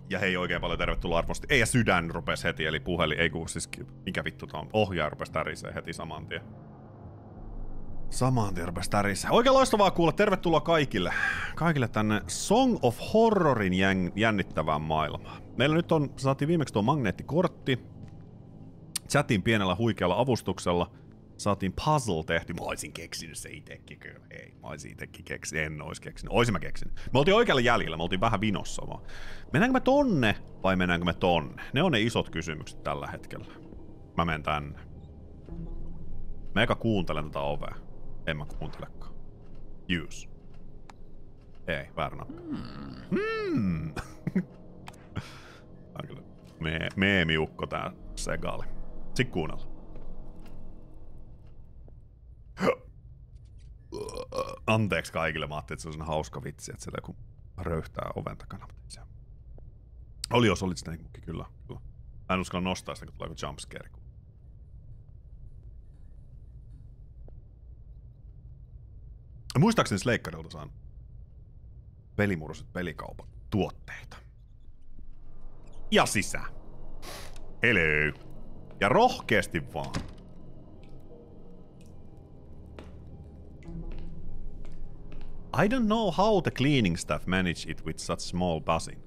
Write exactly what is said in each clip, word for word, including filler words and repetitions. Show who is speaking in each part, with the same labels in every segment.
Speaker 1: Ja hei, oikein paljon tervetuloa arvosti. Ei, ja sydän rupes heti, eli puhelin, ei kun siis, mikä vittu tää on, ohjaaja rupes tärisee heti saman tien. Saman tien rupes tärisee. Oikein loistavaa kuulla, tervetuloa kaikille. Kaikille tänne Song of Horrorin jännittävään maailmaan. Meillä nyt on, saatiin viimeksi tuo magneettikortti. Chatin pienellä huikealla avustuksella. Saatiin puzzle tehty. Mä oisin keksinyt se itekin kyllä. Ei, mä oisin itekin keksinyt. En ois keksinyt. Oisin mä keksinyt. Me oltiin oikealla jäljellä. Me oltiin vähän vinossa vaan. Mennäänkö me tonne vai mennäänkö me tonne? Ne on ne isot kysymykset tällä hetkellä. Mä menen tänne. Mä eka kuuntelen tätä ovea. En mä kuuntelekaan. Use. Ei, väärä nappi. Hmm. Tää on kyllä me meemiukko tää segaali. Sitten kuunnellaan. Anteeksi kaikille, mä ajattelin, että se on hauska vitsi, että siellä joku röyhtää oven takana. Oli jos olit sitä niin kyllä, kyllä. Mä en uskalla nostaa sitä, kun tulee joku jumpscare. Muistaakseni Sleikkarilta saan pelimurroset pelikaupan tuotteita. Ja sisään. Hello. Ja rohkeasti vaan. I don't know how the cleaning staff manage it with such small buzzing.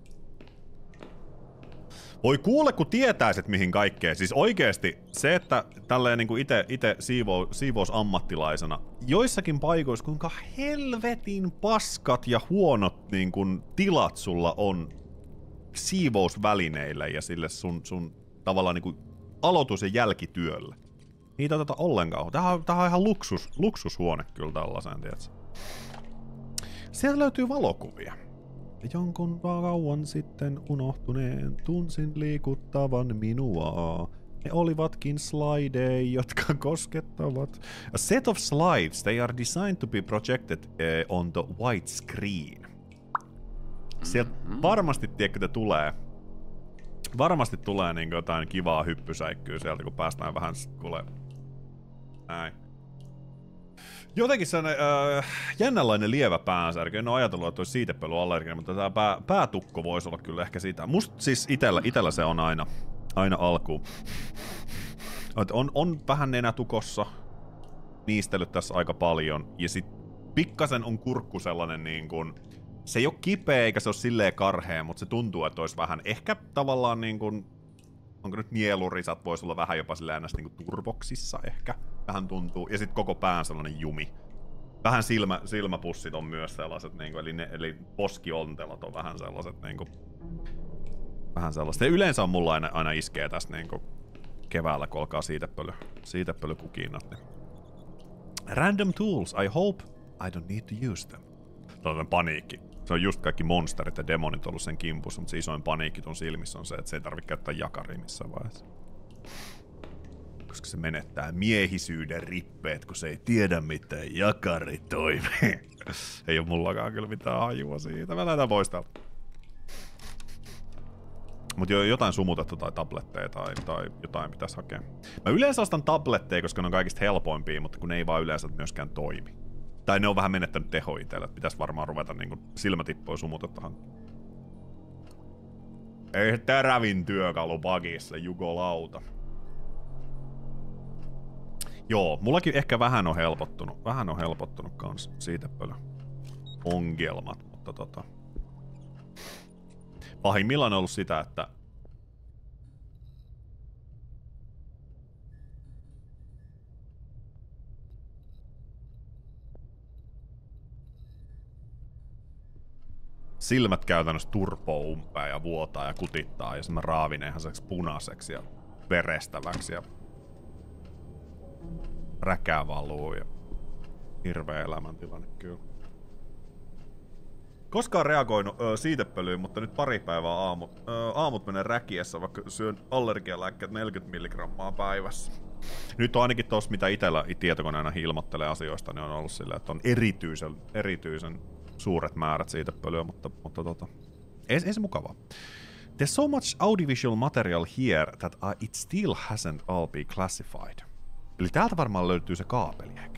Speaker 1: Voi kuule, kun tietäisit mihin kaikkeen. Siis oikeesti se, että tälleen niinku ite, ite siivo, siivousammattilaisena joissakin paikoissa kuinka helvetin paskat ja huonot niinku tilat sulla on siivousvälineille ja sille sun, sun tavallaan niinku aloitus- ja jälkityölle. Niitä oteta ollenkaan. Tämähän on, tämähän on ihan luksus, luksushuone kyllä tällaiseen, tiedätkö? Sieltä löytyy valokuvia. Jonkun kauan sitten unohtuneen tunsin liikuttavan minua. Ne olivatkin slideja, jotka koskettavat. A set of slides, they are designed to be projected uh, on the white screen. Sieltä varmasti, tiedätkö, tulee. Varmasti tulee niin jotain kivaa hyppysäikkyä sieltä, kun päästään vähän kuule. Näin. Jotenkin sellainen äh, jännänlainen lievä päänsärky. En ole ajatellut, että olisi siitepölyallerginen, mutta tämä pää, päätukko voisi olla kyllä ehkä sitä. Musta siis itellä, itellä se on aina, aina alkuun. On, on vähän nenätukossa. Niistellyt tässä aika paljon. Ja sit pikkasen on kurkku sellainen niin kuin... Se ei ole kipeä eikä se ole silleen karhea, mutta se tuntuu, että olisi vähän ehkä tavallaan niin kuin... Onko nyt nielurisat, voisi olla vähän jopa silleen ns. Niin kuin turvoksissa ehkä. Vähän tuntuu. Ja sitten koko pään sellainen jumi. Vähän silmä, silmäpussit on myös sellaiset, niin kuin, eli, ne, eli poskiontelat on vähän sellaiset. Niin kuin, vähän sellaiset. Ja yleensä on mulla aina, aina iskee tästä niin kuin keväällä, kun alkaa siitepöly, siitepölykukinnat. Niin. Random tools. I hope I don't need to use them. Tällainen paniikki. Se on just kaikki monsterit ja demonit ollut sen kimpussa, mutta se isoin paniikki ton silmissä on se, että se ei tarvitse käyttää jakaria missään vaiheessa. Koska se menettää miehisyyden rippeet, kun se ei tiedä miten jakari toimii. Ei oo mullakaan kyllä mitään hajua siitä. Mä lähdetään pois täältä. Mut jo jotain sumutetta tai tabletteja tai, tai jotain pitäisi hakea. Mä yleensä ostan tabletteja, koska ne on kaikista helpoimpia, mutta kun ne ei vaan yleensä myöskään toimi. Tai ne on vähän menettänyt teho itselle, että pitäisi varmaan ruveta niinku silmätippoja sumutetta hankkimaan. Ei terävin työkalu pakissa, jukolauta. Joo, mullakin ehkä vähän on helpottunut. Vähän on helpottunut kans siitepölö ongelmat, mutta tota... Pahimmillaan on ollut sitä, että... Silmät käytännössä turpoo umpea ja vuotaa ja kutittaa ja sitten mä raavin ihan seksi punaiseksi ja verestäväksi ja räkää valuu ja hirveä elämäntilanne kyllä. Koskaan reagoinut ö, siitepölyyn, mutta nyt pari päivää aamut, ö, aamut menee räkiessä, vaikka syön allergialääkkeet neljäkymmentä milligrammaa päivässä. Nyt on ainakin tossa, mitä itellä tietokoneena ilmoittelee asioista, niin on ollut silleen, että on erityisen, erityisen suuret määrät siitepölyä, mutta, mutta tota, ei, ei se mukavaa. There's so much audiovisual material here that uh, it still hasn't all been classified. Eli täältä varmaan löytyy se kaapeli ehkä.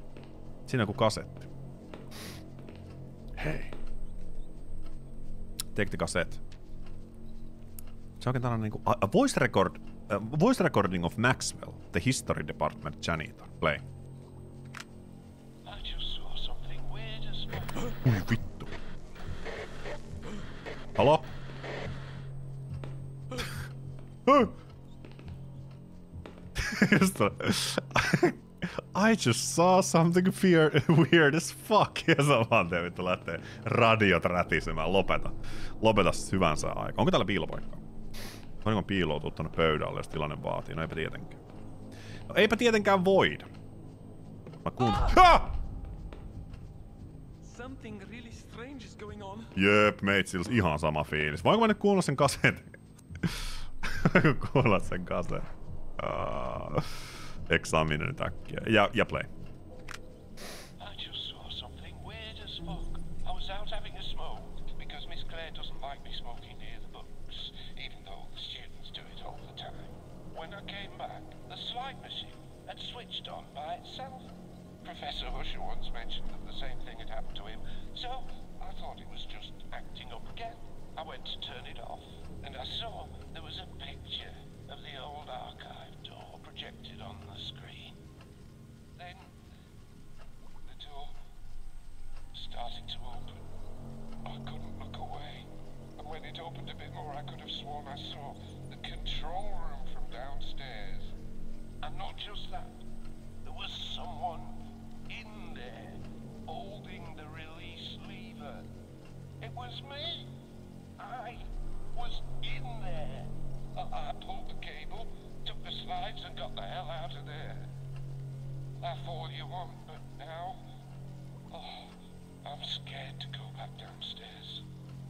Speaker 1: Siinä on kuin kasetti. Hei. Take the cassette. Se on oikein tällainen niinku... A, a voice record... A voice recording of Maxwell, the history department janitor. Play. Ui vittu. Halo? I just saw something fear, weird as fuck. Ja samaan tien vittu lähtee radiot rätisemään. Lopeta. Lopeta hyvänsä aika. Onko täällä piilopaikkaa? Onko piiloutuu tonne pöydälle, jos tilanne vaatii? No eipä tietenkään. No eipä tietenkään voida. Mä kuun... Ha! Jöp, meitsillä ihan sama fiilis. Voinko mä nyt kuulla sen kasetin? Voinko kuulla sen kasetin? Uh, Examine nyt äkkiä. Ja, ja play. I just saw something weird as fuck. I was out having a smoke because Miss Claire doesn't like me smoking near the books, even though the students do it all the time. When I came back, the slide machine had switched on by itself. Professor Husher once mentioned that the same thing had happened to him, so I thought it was just acting up again. I went to turn it off, and I saw there was a picture of the old archive door projected on the screen. Then the door started to open. I couldn't look away, and when it opened a bit more, I could have sworn I saw the control room from downstairs. And not just that, there was someone in there holding the release lever. It was me. I was in there. I pulled the cable, took the slides and got the hell out of there. Laugh all you want, but now... Oh, I'm scared to go back downstairs.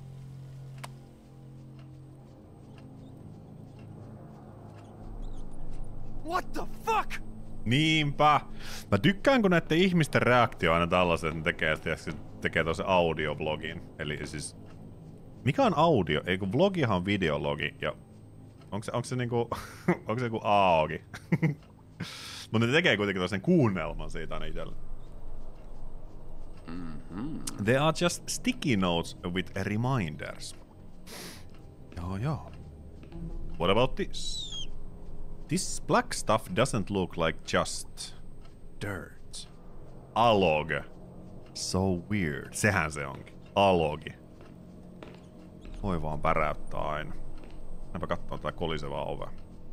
Speaker 1: What the fuck? Niinpä. Mä tykkään, kun näette ihmisten reaktio aina tällaiset, että ne tekee, tekee tosen audiovlogin. Eli siis... Mikä on audio? Eikö vlogihan on videologi ja... Onko se, onko se niinku... onko se joku aogi? Mutta ne tekee kuitenkin tosen kuunnelman siitä aina itellä. Mm-hmm. They are just sticky notes with reminders. Joo joo. What about this? This black stuff doesn't look like just dirt. Alog. So weird. Sehän se onkin. Alogi. Voi vaan päräyttää aina. Mennäänpä kattoo tätä kolisevaa ovea.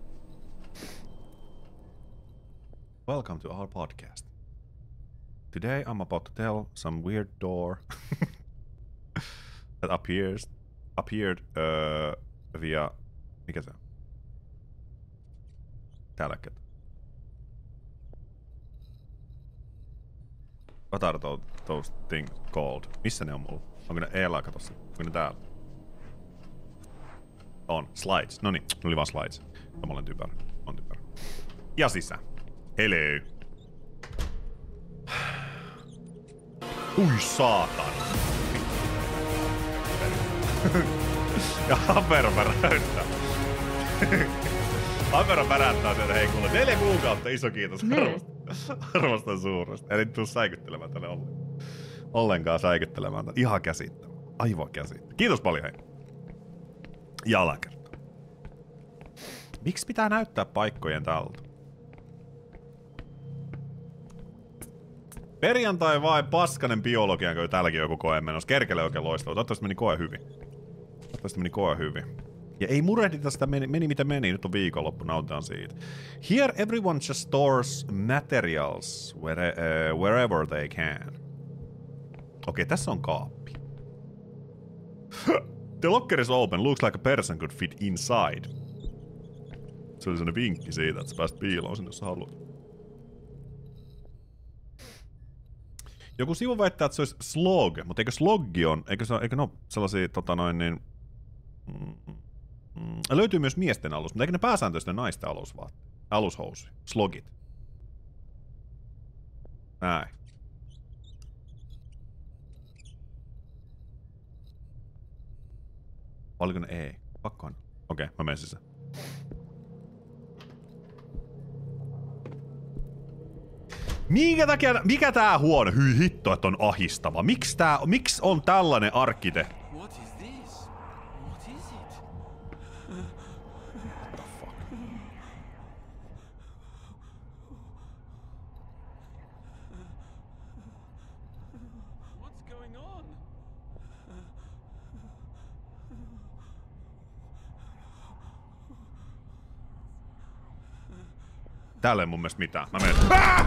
Speaker 1: Welcome to our podcast. Today I'm about to tell some weird door that appears appeared uh, via... Mikä se on? Täällä ket. What are those, those things called? Missä ne on mulla? Onko ne eellä katossa? Onko ne täällä? On. Slides. Noniin. Ne oli vaan slides. Mä olen typerä. On typerä. Ja sisään. Hello. Ui saatan. Ja Apero päräyttää. Apero päräyttää sieltä, hei kuule, neljä kuukautta, iso kiitos. Arvostan, arvostan suuresti. Eli tuu säikyttelemään tänne ollenkaan. Ollenkaan säikyttelemään tänne. Ihan käsittämään. Aivan käsittämään. Kiitos paljon, hei. Ja alakerta. Miksi pitää näyttää paikkojen tältä? Perjantai vai paskanen biologian, kun täälläkin joku koe menossa. Kerkele oikein loistava. Toivottavasti meni koe hyvin. Toivottavasti meni koe hyvin. Ja ei murehdita sitä, meni, meni mitä meni. Nyt on viikonloppu, nautitaan siitä. Here everyone just stores materials where, uh, wherever they can. Okei, okay, tässä on kaappi. The locker is open. Looks like a person could fit inside. Se oli sellainen vinkki siitä, että sä pääst piiloon sinne, jos sä haluat. Joku sivu väittää, että se olisi slog, mutta eikö sloggi on, eikö, se, eikö ne ole sellaisia, tota noin, niin... Mm, mm, löytyy myös miesten alus, mutta eikö ne pääsääntöisesti ne naisten alusvaatteet? Alushousuja, slogit. Näin. Oliko ne ei? Pakko on. Okei, okay, mä menen sisään. Minkä takia, mikä tää huone? Hyi hitto, että on ahistava. Miks tää, miks on tällainen arkkitehti?
Speaker 2: this? What is it?
Speaker 1: What the fuck?
Speaker 2: What's going on?
Speaker 1: Täällä ei mun mielestä mitään. Mä menen. Ah!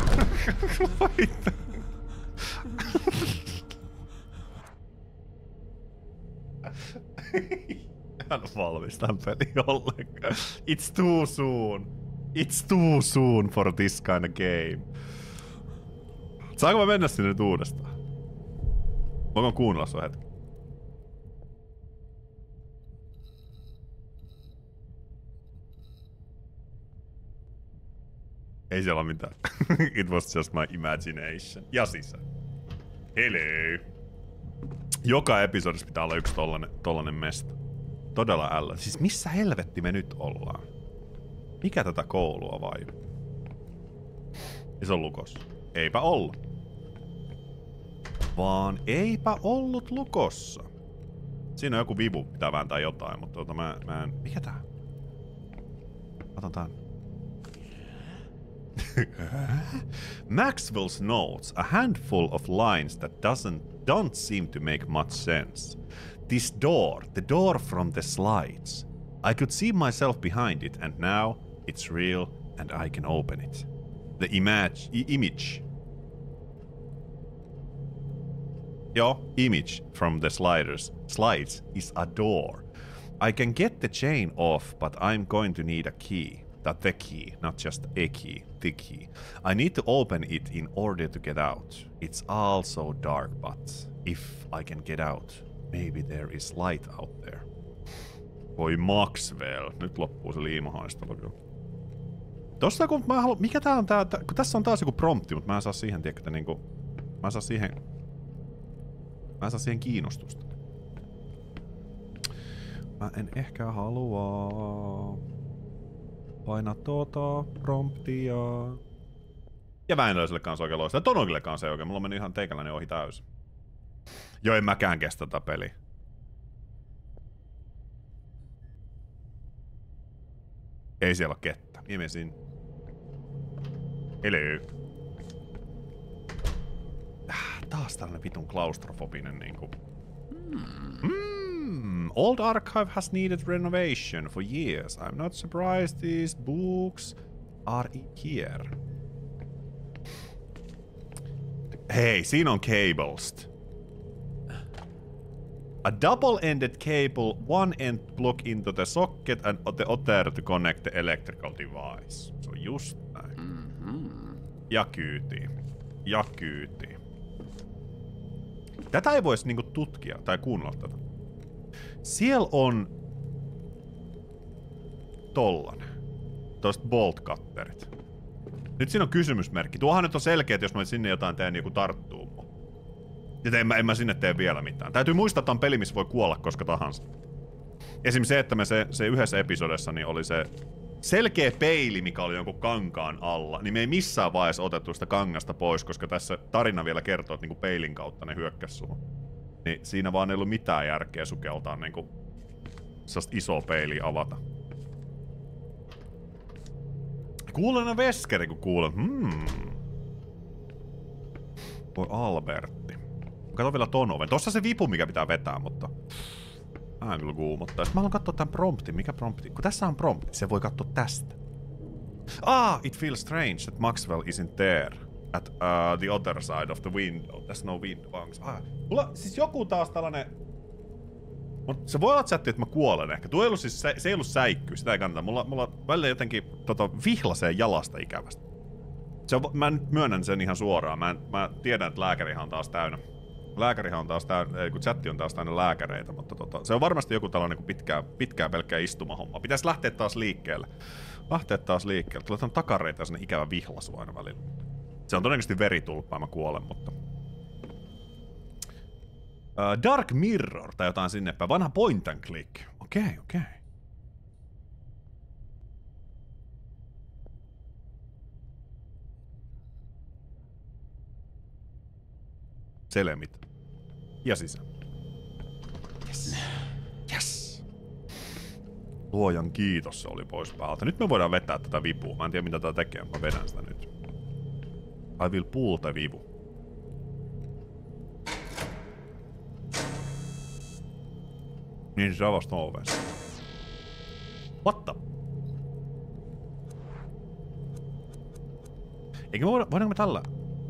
Speaker 1: Hän on valmis tämän pelin ollenkaan. It's too soon. It's too soon for this kind of game. Saanko mä mennä sinne nyt uudestaan? Voinko kuunnella sua hetki? Ei siellä ole mitään. It was just my imagination. Ja sisä. Hello. Joka episodissa pitää olla yksi tollanen, tollanen mesta. Todella ällä. Siis missä helvetti me nyt ollaan? Mikä tätä koulua vai? Ja se on lukossa. Eipä ollut. Vaan eipä ollut lukossa. Siinä on joku vivu, pitää vääntää jotain, mutta tota mä, mä en... Mikä tää? Otan tän. Maxwell's notes, a handful of lines that doesn't don't seem to make much sense. This door, the door from the slides. I could see myself behind it, and now it's real, and I can open it. The image, I image. Yo, image from the sliders, slides is a door. I can get the chain off, but I'm going to need a key. That the key, not just a key, the key. I need to open it in order to get out. It's all so dark, but if I can get out, maybe there is light out there. Voi Maxwell. Nyt loppuu se liimahaistelu kyllä. Tossa kun mä haluan... Mikä tää on tää... Kun tässä on taas joku prompti, mutta mä en saa siihen, tiedätkö, niinku... Mä en saa siihen... Mä en saa siihen kiinnostusta. Mä en ehkä halua... Paina tuota promptia. Ja Väinöiselle kanssa oikein loistaa. Tonokille kanssa ei oikein. Mulla on mennyt ihan teikäläinen ohi täysin. Joo, en mäkään kestä tätä peliä. Ei siellä ole kettä. Imesin. Hello. Taas tällainen vitun klaustrofobinen niinku. Hmm. Old archive has needed renovation for years. I'm not surprised these books are here. Hei, siinä on cables. A double-ended cable, one end plug into the socket and the other to connect the electrical device. Se on just näin. Mm-hmm. Ja kyyti. Ja kyyti. Tätä ei voisi niinku tutkia tai kuunnella tätä. Siellä on tollanen. Toiset bolt cutterit. Nyt siinä on kysymysmerkki. Tuohan nyt on selkeä, että jos mä sinne jotain teen, niin joku tarttuu mua. Ja en mä, en mä sinne tee vielä mitään. Täytyy muistaa, että on peli, missä voi kuolla koska tahansa. Esimerkiksi se, että me se, se yhdessä episodessa niin oli se selkeä peili, mikä oli jonkun kankaan alla, niin me ei missään vaiheessa otettu sitä kangasta pois, koska tässä tarina vielä kertoo, että niinku peilin kautta ne hyökkäs sua. Niin siinä vaan ei ollut mitään järkeä sukeltaa niinku sellaista isoa peiliä avata. Kuulen veskeri, kun kuulen. Hmm. Voi Albertti. Kato vielä ton oven. Tossa se vipu, mikä pitää vetää, mutta... Mä en kyllä kuumottaa. Sitten mä haluan katsoa tän promptin. Mikä prompti? Kun tässä on prompti, se voi katsoa tästä. Ah, it feels strange that Maxwell isn't there. At uh, the other side of the window. There's no window. Ah, mulla siis joku taas tällainen... Mut se voi olla chatti, että mä kuolen ehkä. Tuo ei ollut siis, se, se ei ollut säikky, sitä ei kannata. Mulla, mulla välillä jotenkin tota, vihlasee jalasta ikävästi. Se on, mä nyt myönnän sen ihan suoraan. Mä, en, mä tiedän, että lääkärihan on taas täynnä. Lääkärihan on taas täynnä, ei kun chatti on taas täynnä lääkäreitä, mutta tota, se on varmasti joku tällainen pitkää, pitkää pelkkää istumahomma. Pitäis lähteä taas liikkeelle. Lähteä taas liikkeelle. Tulee tämän takareita ja sinne ikävä vihlasu aina välillä. Se on todennäköisesti veritulppaa, mä kuolen, mutta... Uh, Dark Mirror tai jotain sinne päin. Vanha point and click. Okei, okay, okei. Okay. Selemit. Ja sisään. Yes. Luojan kiitos, se oli pois päältä. Nyt me voidaan vetää tätä vipua. Mä en tiedä mitä tää tekee, mä vedän sitä nyt. I will pull the vipu. Niin se avasi tuon oven. What the? Eikö me voida, voidaanko me tällä?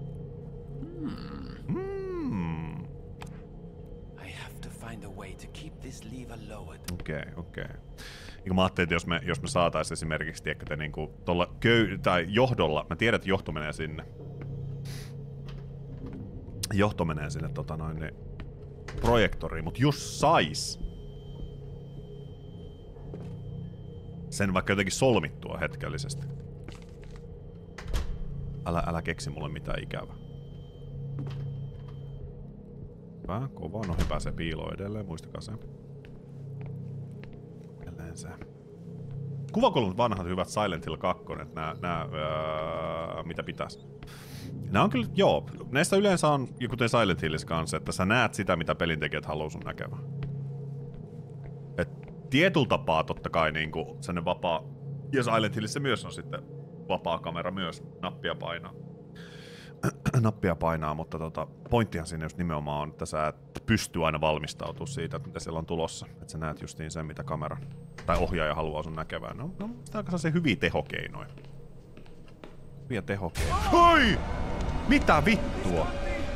Speaker 2: Hmm.
Speaker 1: Hmm.
Speaker 2: I have to find a way to keep this lever lowered.
Speaker 1: Okei, okay, okei. Okay. Niin mä ajattelin, että jos me, jos me saatais esimerkiksi, tiedätkö te niinku tolla köy... tai johdolla, mä tiedän, että johto menee sinne. Johto menee sinne tota noin niin projektoriin, mut jos sais sen vaikka jotenkin solmittua hetkellisesti. Älä, älä keksi mulle mitään ikävää. Hyvä, kova, no hyvä se piiloo edelleen, muistakaa se. Edelleen se. Kuvakulmat vanhat hyvät Silent Hill kaksi, nää, nää öö, mitä pitäis. Nää on kyllä, joo, näistä yleensä on, kuten Silent Hillissä kanssa, että sä näet sitä, mitä pelintekijät haluaa sun näkevän. Et tietyllä tapaa totta kai niinku sellainen vapaa, ja Silent Hillissä myös on sitten vapaa kamera myös, nappia painaa. nappia painaa, mutta tota, pointtihan siinä just nimenomaan on, että sä et pysty aina valmistautumaan siitä, että mitä siellä on tulossa. Että sä näet justiin sen, mitä kamera tai ohjaaja haluaa sun näkevään. No, no sitä on se hyviä tehokeinoja. Hyviä tehokeinoja. Hoi! Mitä vittua?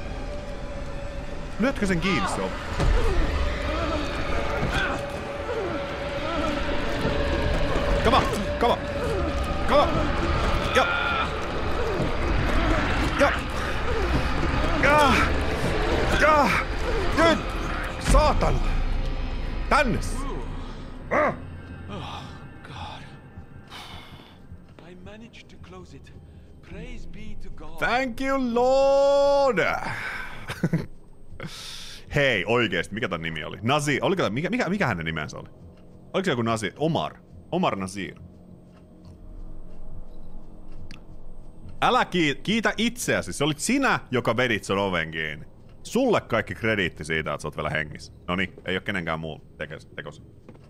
Speaker 1: Lyötkö sen kiinni se on? Come on! Come on! Come on! Ja! Ja! Ja! Ja! Nyt! Saatana! Tänne! Ah!
Speaker 2: Oh, God. I managed to close it. Praise be to God.
Speaker 1: Thank you, Lord! Hei, oikeesti, mikä tän nimi oli? Nazi, oliko mikä, mikä, mikä hänen nimensä oli? Oliko se joku Nazi? Omar. Omar Nazir. Älä kiitä itseäsi, se olit sinä, joka vedit sen oven kiinni. Sulle kaikki krediitti siitä, että sä oot vielä hengissä. Noniin, ei oo kenenkään muu tekosi.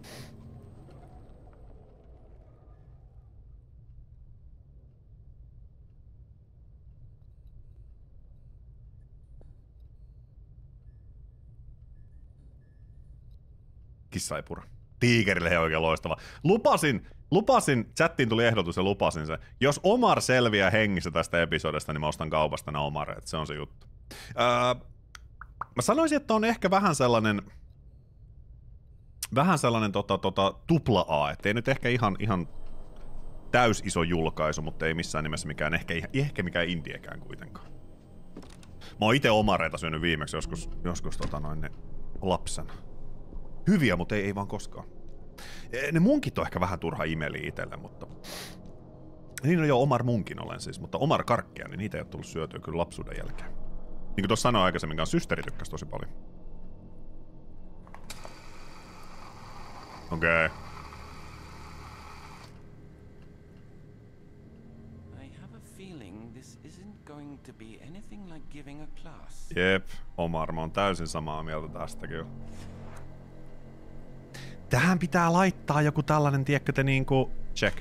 Speaker 1: Kissa ei pura. Tiigerille he oikein loistava. Lupasin, lupasin, chattiin tuli ehdotus ja lupasin se. Jos Omar selviää hengissä tästä episodesta, niin mä ostan kaupasta nämä Omareet. Se on se juttu. Öö, mä sanoisin, että on ehkä vähän sellainen... Vähän sellainen tota, tota, tupla A. Että ei nyt ehkä ihan, ihan täys iso julkaisu, mutta ei missään nimessä mikään, ehkä, ehkä mikään indiekään kuitenkaan. Mä oon ite Omareita syönyt viimeksi joskus, joskus tota noin, ne lapsena. Hyviä, mutta ei, ei vaan koskaan. Ne munkit on ehkä vähän turha imeli itselle, mutta... Niin on jo Omar munkin olen siis, mutta Omar karkkia, niin niitä ei ole tullut syötyä kyllä lapsuuden jälkeen. Niin kuin tuossa sanoin aikaisemmin, kanssa systeri tykkäsi tosi paljon. Okei. Okay.
Speaker 2: I have a feeling this isn't going to be anything like giving a class.
Speaker 1: Jep, Omar, mä oon täysin samaa mieltä tästä kyllä. Tähän pitää laittaa joku tällainen, tiedätkö te niinku... Check.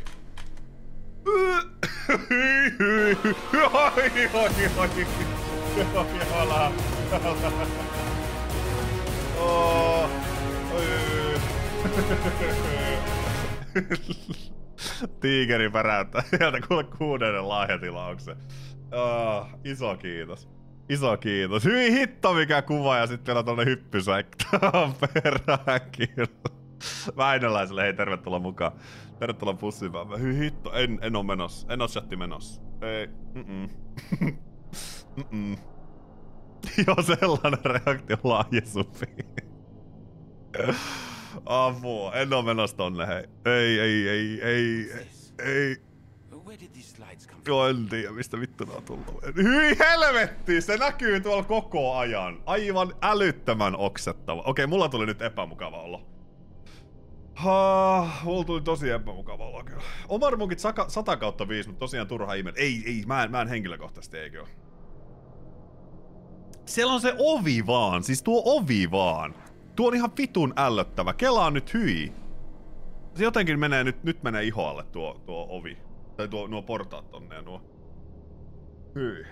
Speaker 1: Tiigeri päräyttää sieltä kuule kuudennen lahjatilauksen. Oh, iso kiitos. Iso kiitos. Hyi hitto mikä kuva ja sitten vielä tonne hyppysäiktään peräänkin. Väinöläiselle, hei tervetuloa mukaan. Tervetuloa pussipäivään. Hyi hitto, en, en oo menossa. En oo chatti menossa. Ei. Mm-mm. Mm-mm. Joo, sellainen reaktio lahjesupiin. Apua, en oo menossa tonne, hei. Ei, ei, ei, ei, ei. Joo, en tiedä mistä vittu nää on tullut. Hyi helvetti, se näkyy tuolla koko ajan. Aivan älyttömän oksettava. Okei, mulla tuli nyt epämukava olo. Haa, mulla tuli tosi epämukava olo kyllä. Omar munkit sata kautta viisi, mutta tosiaan turha email. Ei, ei, mä en, mä en henkilökohtaisesti, eikö? Siellä on se ovi vaan, siis tuo ovi vaan. Tuo on ihan vitun ällöttävä. Kelaa nyt hyi. Se jotenkin menee nyt, nyt menee ihoalle tuo, tuo ovi. Tai tuo, nuo portaat tonne ja nuo. Hyi.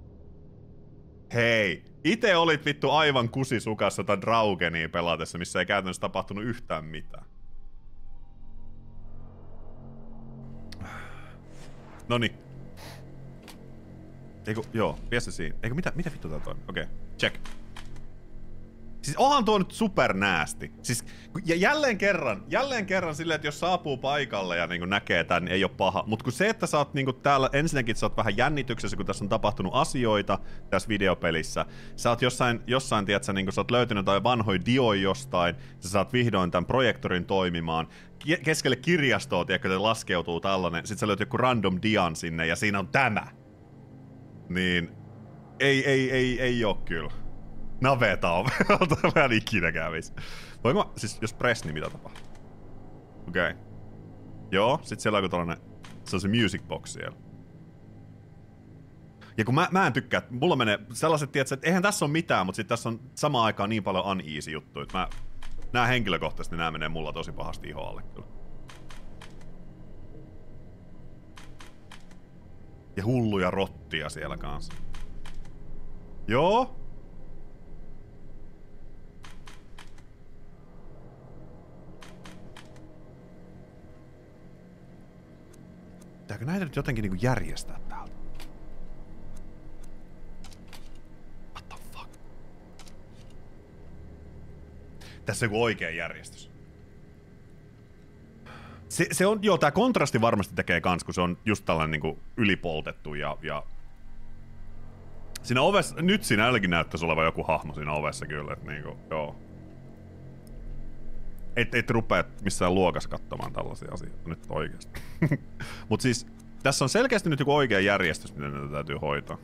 Speaker 1: Hei, ite olit vittu aivan kusisukassa tai Draugenia pelatessa, missä ei käytännössä tapahtunut yhtään mitään. Noniin. Eiku, joo, vie se siinä. Eikö mitä, mitä vittu tää toimii? Okei, okay. Check. Siis onhan tuo nyt supernäästi. Siis ja jälleen kerran, jälleen kerran silleen, että jos saapuu paikalle ja niinku näkee tän, niin ei oo paha. Mut kun se, että sä oot niinku täällä, ensinnäkin sä oot vähän jännityksessä, kun tässä on tapahtunut asioita tässä videopelissä. Sä oot jossain, jossain tiedätkö, niinku sä oot löytynyt jotain vanhoja dioja jostain. Sä saat vihdoin tän projektorin toimimaan. Keskelle kirjastoa, tiedätkö, että laskeutuu tällainen. Sit sä löyt joku random dian sinne ja siinä on tämä. Niin ei, ei, ei, ei oo kyllä. Naveta on. Mä en ikinä kävis. Voinko mä, siis jos press, niin mitä tapahtuu? Okei. Okay. Joo, sit siellä on joku tollanen, se on se music box siellä. Ja kun mä, mä en tykkää, mulla menee sellaiset, tietsä, että eihän tässä ole mitään, mutta sit tässä on samaan aikaan niin paljon uneasy juttuja, että mä, nää henkilökohtaisesti nää menee mulla tosi pahasti ihoalle kyllä. Ja hulluja rottia siellä kanssa. Joo. Pitääkö näitä nyt jotenkin niinku järjestää täältä? What the fuck? Tässä on joku oikea järjestys. Se, se on, joo, tää kontrasti varmasti tekee kans, kun se on just tällainen niinku ylipoltettu ja, ja... Siinä ovessa, nyt siinä jälläkin näyttäisi olevan joku hahmo siinä ovessa kyllä, että niinku, joo. Et, et rupee missään luokassa katsomaan tällaisia asioita nyt oikeesti. Mut siis, tässä on selkeästi nyt joku oikea järjestys, miten näitä täytyy hoitaa.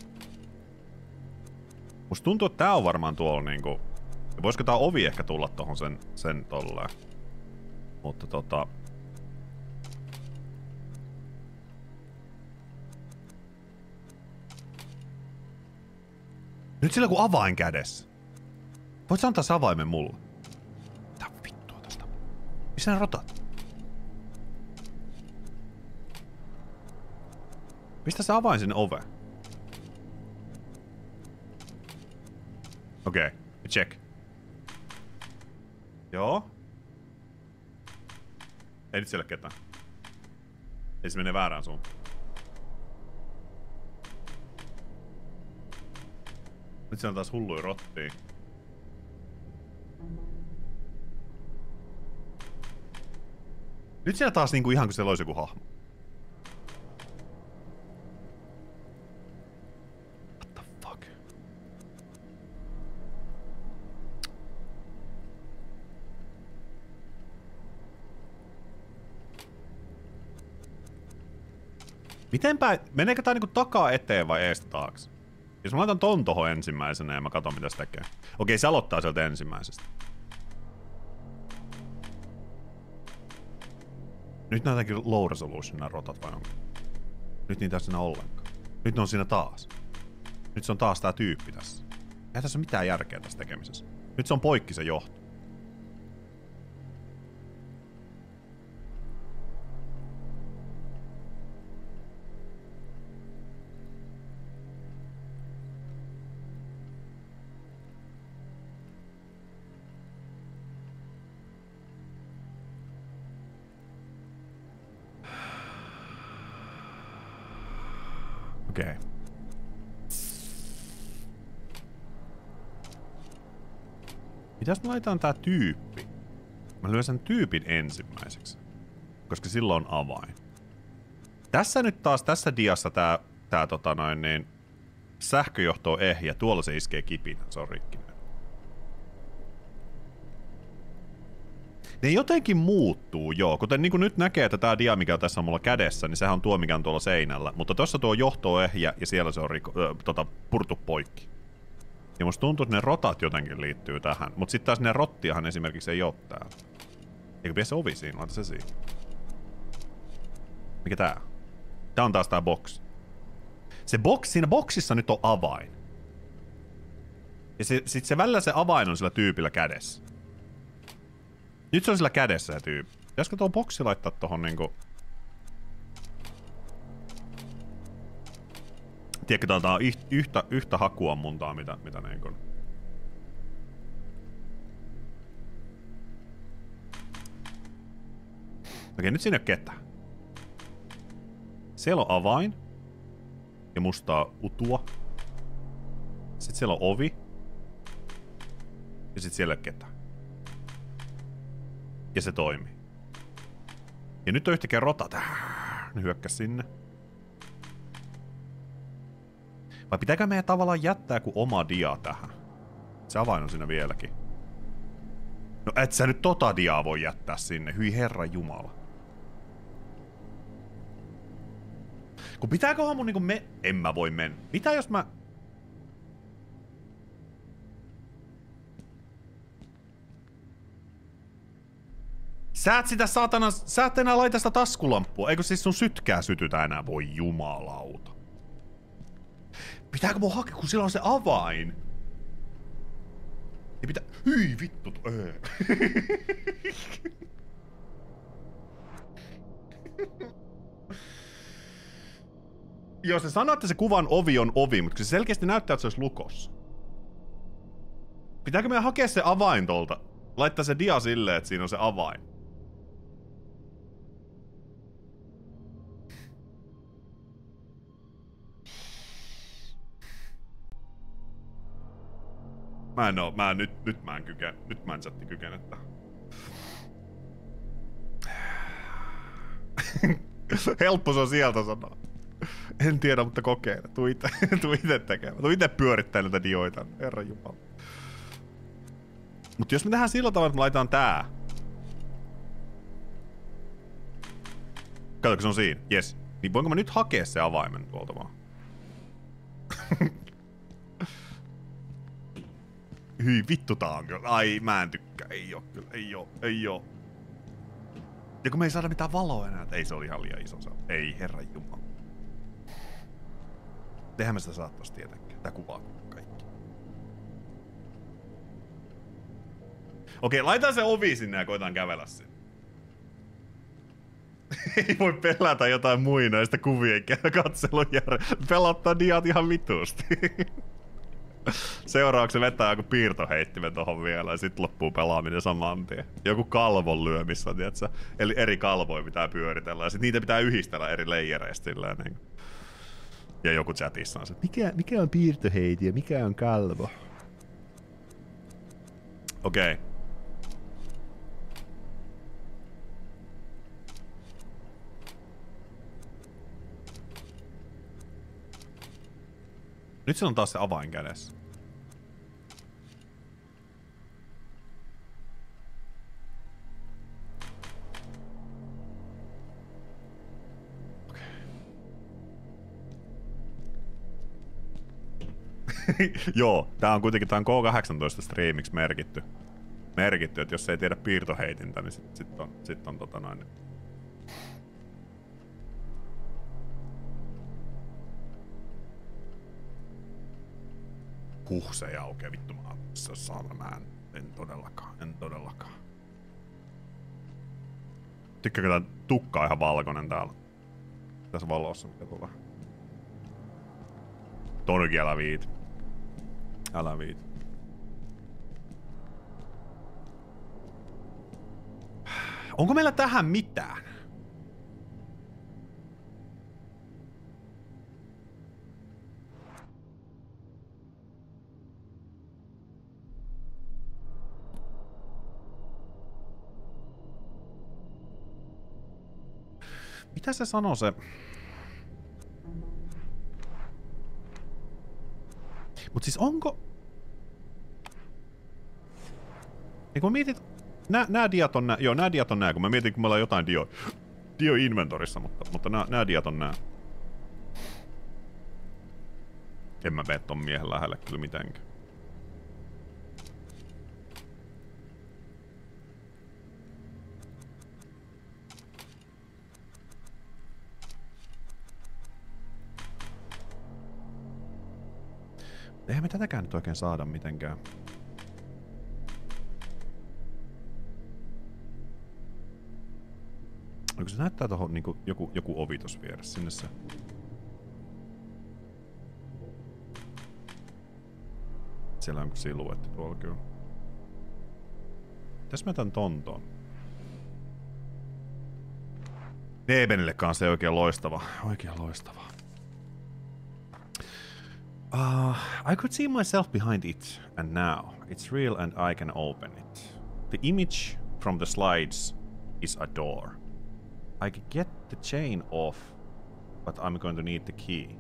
Speaker 1: Musta tuntuu, että tää on varmaan tuolla niinku... Voisiko tää ovi ehkä tulla tohon sen, sen tolleen? Mutta tota... Nyt sillä on joku avain kädessä. Voit sä antaa se avaimen mulle? Mitä vittua tosta? Missä ne rotat? Pistä se avain sinne oveen. Okei, okay. Check. Joo. Ei nyt siellä ketään. Ei se mene väärään suuntaan. Nyt siellä on taas hulluja rottia. Nyt siellä taas niinku ihan kuin siellä olisi joku hahmo. What the fuck? Mitenpä, meneekö tää niinku takaa eteen vai eestä taakse? Jos mä laitan ton tohon ensimmäisenä ja mä katon mitä se tekee. Okei, se aloittaa sieltä ensimmäisestä. Nyt ne on jotenkin low resolution nää rotat vai onko? Nyt niitä ei siinä ollenkaan. Nyt ne on siinä taas. Nyt se on taas tää tyyppi tässä. Ei tässä ole mitään järkeä tässä tekemisessä. Nyt se on poikki se johto. Okei. Okay. Mitäs mä laitan tää tyyppi? Mä lyön sen tyypin ensimmäiseksi. Koska silloin on avain. Tässä nyt taas, tässä diassa tää, tää tota noin niin... sähköjohto on ehjä, tuolla se iskee kipinä, se on rikkinen. Ne jotenkin muuttuu, joo. Kuten niin kuin nyt näkee, että tää dia, mikä on tässä on mulla kädessä, niin sehän on tuo, mikä on tuolla seinällä. Mutta tossa tuo johto on ehjä ja siellä se on riko, äh, tota, purtu poikki. Ja musta tuntuu, että ne rotat jotenkin liittyy tähän. Mut sit taas ne rottiahan esimerkiksi ei oo täällä. Eikö pidä se ovi siinä? Laita se siinä. Mikä tää? Tää on taas tää box. Se box, siinä boxissa nyt on avain. Ja se, sit se välillä se avain on sillä tyypillä kädessä. Nyt se on sillä kädessä se tyyppi. Pitäisikö tuo boksi laittaa tohon niinku... Tiedätkö, tää on yhtä, yhtä hakuammuntaa, mitä, mitä niinku... Okei, nyt siinä ei oo ketään. Siellä on avain. Ja mustaa utua. Sitten siellä on ovi. Ja sit siellä ei oo ketään. Ja se toimii. Ja nyt on yhtäkkiä rotat. Ne hyökkäs sinne. Vai pitääkö meidän tavallaan jättää kuin oma dia tähän? Se avain on siinä vieläkin. No et sä nyt tota diaa voi jättää sinne, hyi herran jumala. Kun pitääköhän mun niinku me... En mä voi mennä. Mitä jos mä... Sä et sitä saatana... Sä et enää laita sitä taskulamppua. Eikö siis sun sytkää sytytä enää? Voi jumalauta. Pitääkö mun hakea, kun sillä on se avain? Ei pitää... Hyi vittu... Öö. Joo, se sanoo, että se kuvan ovi on ovi, mutta se selkeästi näyttää, että se olisi lukossa. Pitääkö meidän hakea se avain tolta? Laittaa se dia silleen, että siinä on se avain. Mä en oo, mä en, nyt, nyt mä en kykene, nyt mä en satti kykene tähän. Helppo se on sieltä sanoa. En tiedä, mutta kokeile. Tuu ite, tuu ite tekemään. Tuu ite pyörittää näitä dioita. Herran jumala. Mut jos me tehdään sillä tavalla, että me laitetaan tää. Katsotko, se on siinä? Jes. Niin voinko mä nyt hakea se avaimen tuolta vaan? Hyi, vittu tää on kyllä. Ai, mä en tykkää. Ei oo kyllä. Ei oo. Ei oo. Ja kun me ei saada mitään valoa enää. Ei, se oli ihan liian iso. Ei, herran jumala. Eihän me sitä saa tosta tietenkään. Tää kuvaa kaikki. Okei, laitetaan se ovi sinne ja koitaan kävellä sinne. Ei voi pelätä jotain muinaista kuvien katselun jälkeen. Pelottaa diat ihan vitusti. Seuraavaksi vetää joku piirtoheittimen tohon vielä ja sit loppuu pelaaminen saman tien. Joku kalvon lyömissä, tiiätsä? Eli eri kalvoja pitää pyöritellä ja sit niitä pitää yhdistellä eri leijereistä silleen niin. Ja joku chatissa on se, mikä, mikä on piirtoheiti ja mikä on kalvo? Okei. Okay. Nyt se on taas se avain kädessä. Joo, tää on kuitenkin tää on K kahdeksantoista striimiksi merkitty. Merkitty, että jos ei tiedä piirtoheitintä, niin sit, sit on, sit on tota noin. Huh, se ei aukea, vittu mä se saada, mä en, en todellakaan, en todellakaan. Tykkääkö tää tukka on ihan valkoinen täällä? Tässä valossa, mikä tulee. Torki, älä viit. Älä viit. Onko meillä tähän mitään? Mitä se sanoo se? Mut siis onko... Niin kun mietit... Nää, nää diat on nää... Joo, nää diat on nää, kun mä mietin, kun meillä on jotain dio... Dio inventorissa, mutta, mutta nää, nää diat on nää. En mä mene ton miehen lähelle kyllä mitenkään. Eihän me tätäkään nyt oikein saada mitenkään. Onko se näyttää tohon niinku joku, joku ovi tossa vieressä? Sinne se. Siellä on siluetti tuolla kyllä. Mitäs mä tän tonton? Nebenille kanssa ei oikein loistava. Oikein loistava. Uh, I could see myself behind it, and now it's real and I can open it. The image from the slides is a door. I can get the chain off, but I'm going to need the key.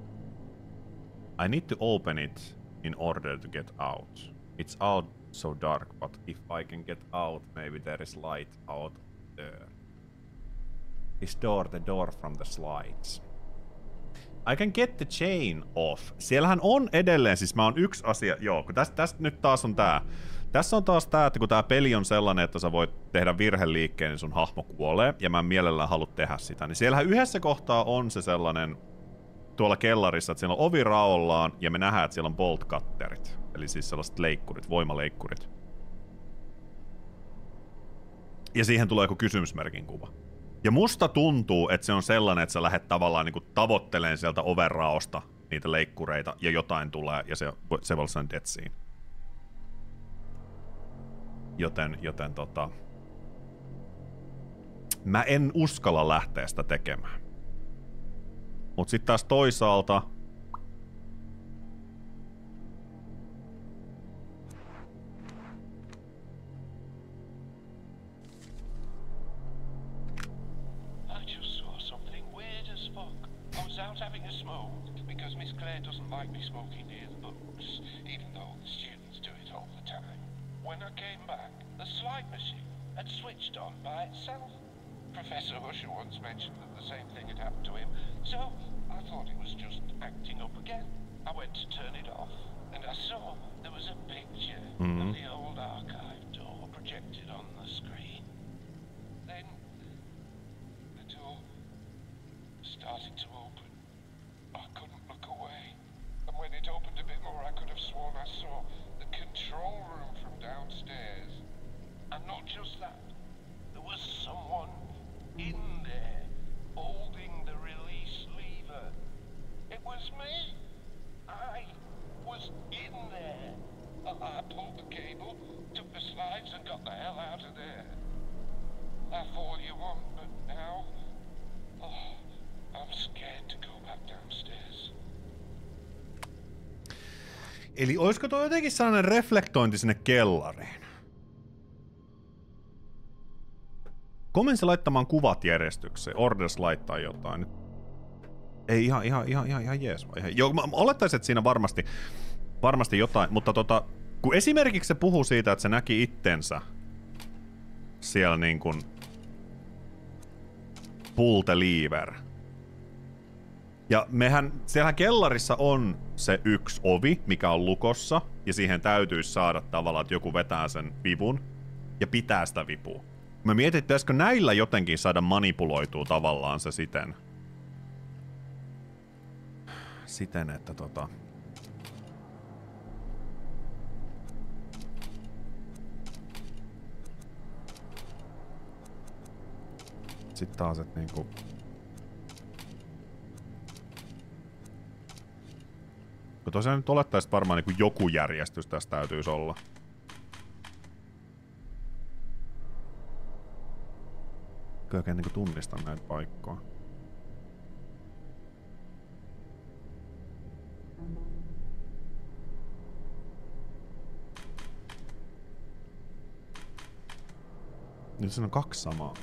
Speaker 1: I need to open it in order to get out. It's out so dark, but if I can get out, maybe there is light out there. This door, the door from the slides. I can get the chain off. Siellähän on edelleen, siis mä oon yksi asia, joo, kun tästä täst nyt taas on tää. Tässä on taas tää, että kun tää peli on sellainen, että sä voit tehdä virheliikkeen, niin sun hahmo kuolee, ja mä en mielellään halua tehdä sitä. Niin siellähän yhdessä kohtaa on se sellainen, tuolla kellarissa, että siellä on ovi raollaan, ja me nähdään, että siellä on bolt cutterit. Eli siis sellaiset leikkurit, voimaleikkurit. Ja siihen tulee joku kysymysmerkin kuva. Ja musta tuntuu, että se on sellainen, että sä lähdet tavallaan niinku tavoitteleen sieltä overraosta niitä leikkureita ja jotain tulee ja se, se voi olla sellainen death scene. Joten, joten tota... Mä en uskalla lähteä sitä tekemään. Mut sit taas toisaalta...
Speaker 3: Professor Usher once mentioned that the same thing had happened to him, so I thought it was just acting up again. I went to turn it off, and I saw there was a picture mm-hmm. of the old archive door projected on the screen. Then the door started to open. I couldn't look away, and when it opened a bit more, I could have sworn I saw the control room from downstairs. And not just that, there was someone in there, holding the release lever. It was me. I was in there. I pulled the cable, took the slides and got the hell out of there. That's all you want, but now... Oh, I'm scared to go back downstairs.
Speaker 1: Eli olisiko toi jotenkin sellainen reflektointi sinne kellariin? Komensi laittamaan kuvat järjestykseen. Orders laittaa jotain. Ei ihan, ihan, ihan, ihan, ihan jees vai? Joo, mä olettaisin, että siinä varmasti, varmasti jotain, mutta tota, kun esimerkiksi se puhuu siitä, että se näki itsensä siellä niin kuin pull the lever. Ja mehän, siellä kellarissa on se yksi ovi, mikä on lukossa, ja siihen täytyisi saada tavallaan, että joku vetää sen vivun ja pitää sitä vipua. Mä mietin, että pitäisikö näillä jotenkin saada manipuloitua tavallaan se siten. Siten, että tota... Sitten taas, että niinku... Kun tosiaan nyt olettaisiin varmaan niinku joku järjestys tässä täytyisi olla. Oikein niinku tunnistan näitä paikkoja. Nyt siinä on kaksi samaa.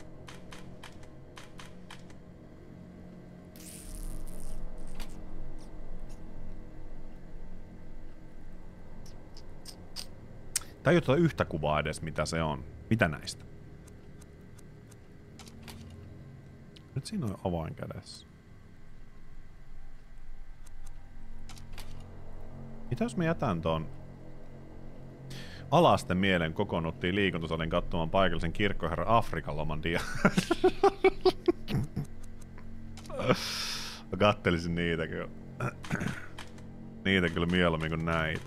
Speaker 1: Tai ei ole yhtä kuvaa edes, mitä se on. Mitä näistä? Nyt siinä on avain kädessä. Mitä jos mä jätän ton alasten mielen kokoonnuttiin liikuntasalin katsomaan paikallisen kirkkoherran Afrikan loman dia. Mä kattelisin niitä kyllä. Niitä kyllä mieluummin kuin näitä.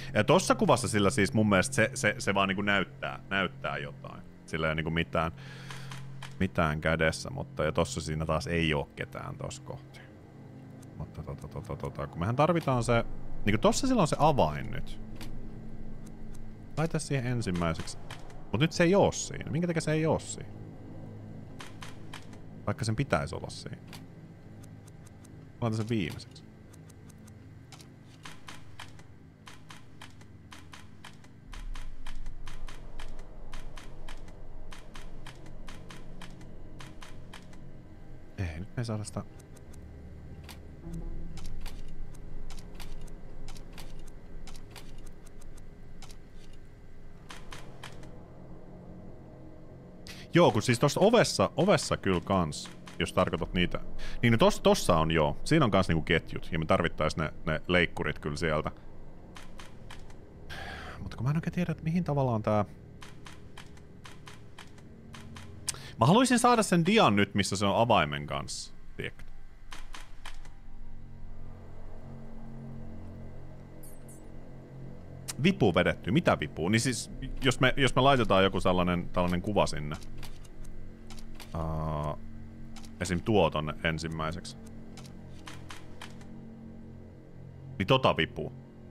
Speaker 1: Ja tossa kuvassa sillä siis mun mielestä se, se, se vaan niinku näyttää, näyttää jotain. Sillä ei ole niinku mitään, mitään kädessä, mutta ja tossa siinä taas ei oo ketään tossa kohti. Mutta tota, tota, tota, kun mehän tarvitaan se, niinku tossa sillä on se avain nyt. Laita siihen ensimmäiseksi. Mut nyt se ei oo siinä. Minkä takia se ei oo siinä? Vaikka sen pitäisi olla siinä. Laita sen viimeiseksi. Ei, nyt me ei saada sitä... Joo, kun siis tossa ovessa, ovessa kyllä kans, jos tarkoitat niitä. Niin no tossa, tossa on joo. Siinä on kans niinku ketjut, ja me tarvittais ne, ne leikkurit kyllä sieltä. Mutta kun mä en oikein tiedä, että mihin tavallaan tää... Mä haluaisin saada sen dian nyt, missä se on avaimen kanssa. Tiedätkö? Vipu vedetty. Mitä vipuu? Niin siis, jos me, jos me laitetaan joku sellainen tällainen kuva sinne. Uh, esim. Tuo tonne ensimmäiseksi. Niin tota vipuu.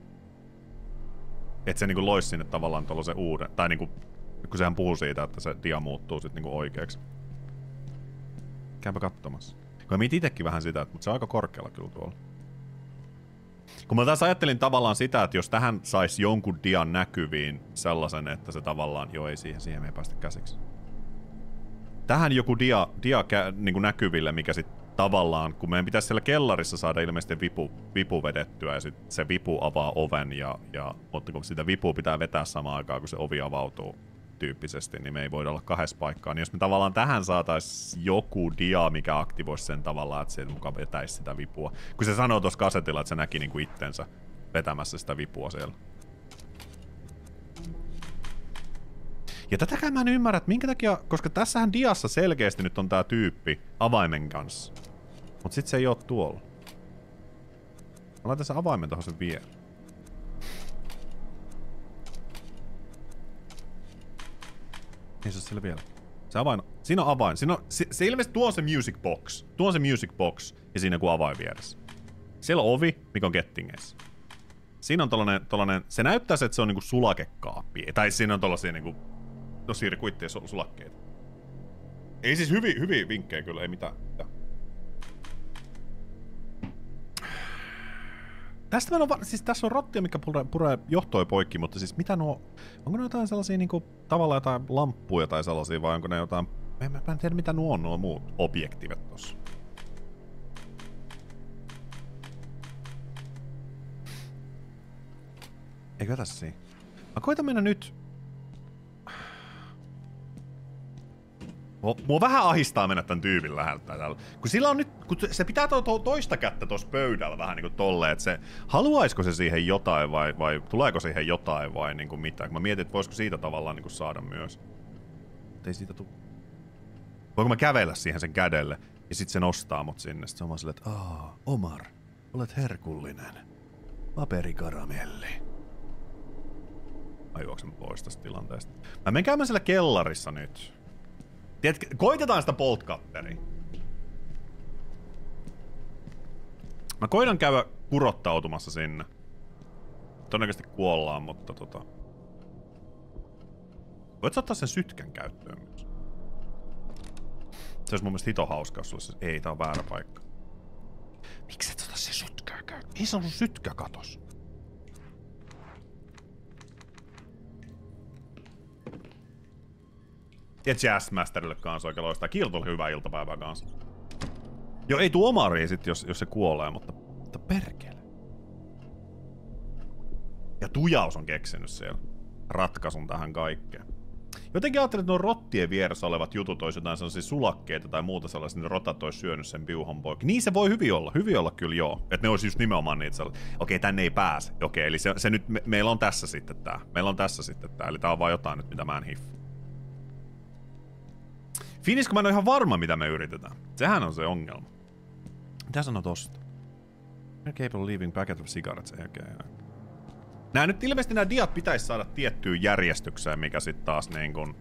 Speaker 1: Et se niinku lois sinne tavallaan tollasen uuden. Tai niinku, kun sehän puhuu siitä, että se dia muuttuu sit niinku oikeaksi. Käypä katsomassa. Kun mä mietin itekin vähän sitä, mutta se on aika korkealla kyllä tuolla. Kun mä taas ajattelin tavallaan sitä, että jos tähän sais jonkun dian näkyviin sellaisen, että se tavallaan... Joo, ei siihen, siihen me ei päästä käsiksi. Tähän joku dia, dia kä, niin näkyville, mikä sit tavallaan... Kun meidän pitäisi siellä kellarissa saada ilmeisesti vipu, vipu vedettyä ja sit se vipu avaa oven ja... ja mutta kun sitä vipua pitää vetää samaan aikaan, kun se ovi avautuu tyyppisesti, niin me ei voida olla kahdessa paikkaa. Niin jos me tavallaan tähän saatais joku dia, mikä aktivoisi sen tavallaan, että se mukaan vetäisi sitä vipua. Kun se sanoo tuossa kasetilla, että se näki niinku itsensä vetämässä sitä vipua siellä. Ja tätäkään mä en ymmärrä, että minkä takia, koska tässähän diassa selkeästi nyt on tää tyyppi avaimen kanssa. Mut sit se ei oo tuolla. Mä laitan sen avaimen tohon sen viereen. Ei se ole siellä vielä. Se avain, siinä on avain. Siinä on, se, se ilmeisesti tuo on se music box. Tuo on se music box ja siinä joku avain vieressä. Siellä on ovi, mikä on kettingeissä. Siinä on tollanen, tollanen, se näyttää se, että se on niinku sulakekaappi. Tai siinä on tollasia niinku, no siirry kuitteja sulakkeita. Ei siis hyviä, hyviä vinkkejä kyllä, ei mitään. mitään. Tästä on, siis tässä on rottia, mikä puree, puree johtoi poikki, mutta siis mitä nuo... Onko ne jotain sellaisia niinku tavallaan jotain lamppuja tai sellaisia, vai onko ne jotain... Mä en, mä en tiedä mitä nuo on nuo muut objektiivet tossa. Eikö tässä siinä? Mä koitan mennä nyt... Mua, mua vähän ahistaa mennä tän tyypin läheltä täällä. Kun sillä on nyt, kun se pitää to, to, toista kättä tossa pöydällä vähän niinku tolleen, että se, haluaisiko se siihen jotain vai, vai tuleeko siihen jotain vai niinku mitä. Kun mä mietin, että voisiko siitä tavallaan niinku saada myös. Mutta ei siitä tuu. Voinko mä kävellä siihen sen kädelle ja sit se nostaa mut sinne. Sit se on vaan silleen, että aah, Omar, olet herkullinen. Paperikaramelli. Mä juoksen pois tästä tilanteesta. Mä menen käymään siellä kellarissa nyt. Tiedätkö, koitetaan sitä boltcutteria. Mä koitan käydä kurottautumassa sinne. Todennäköisesti kuollaan, mutta tota... Voit sä ottaa sen sytkän käyttöön myös? Se olisi mun mielestä hito hauska, jos sulla se... Ei, tää on väärä paikka. Miksi et ota se sytkää käyttöön? Mihin se on sun sytkä katos? Ja Jazzmasterille kanssa oikein loistaa. Kiltolle hyvää iltapäivää kanssa. Joo, ei tuu Omariin sit, jos, jos se kuolee, mutta... Mutta perkele. Ja Tujaus on keksinyt siellä ratkaisun tähän kaikkeen. Jotenkin ajattelin, että nuo rottien vieressä olevat jutut olisi jotain sellaisia sulakkeita tai muuta sellaisia, niin rotat olisi syönyt sen piuhon poikki. Niin se voi hyvin olla, hyvin olla kyllä joo. Että ne olisi just nimenomaan niitä sellaisia. Okei, tänne ei pääse. Okei, eli se, se nyt, me, meillä on tässä sitten tää. Meillä on tässä sitten tää, eli tää on vaan jotain nyt, mitä mä en hiffa. Finis, kun mä en ole ihan varma, mitä me yritetään. Sehän on se ongelma. Mitä sanoo tosta? You're capable of leaving packet of cigarettes. Ei okei. Okay, Nää nyt ilmeisesti nämä diat pitäisi saada tiettyyn järjestykseen, mikä sit taas niin kun...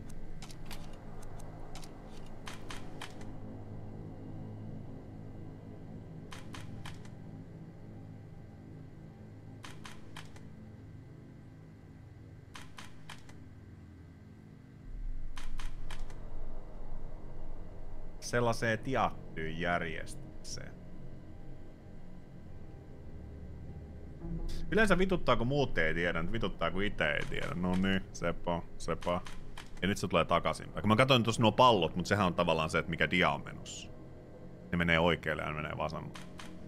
Speaker 1: sellaiseen tiettyyn järjestykseen. Yleensä vituttaa, kun muut ei tiedä, mutta vituttaa, kun itse ei tiedä. No niin, sepä, sepä. Ja nyt se tulee takaisin. Kun mä katsoin tuossa nuo pallot, mutta sehän on tavallaan se, että mikä dia on menossa. Ne menee oikealle ja ne menee vasemmalle.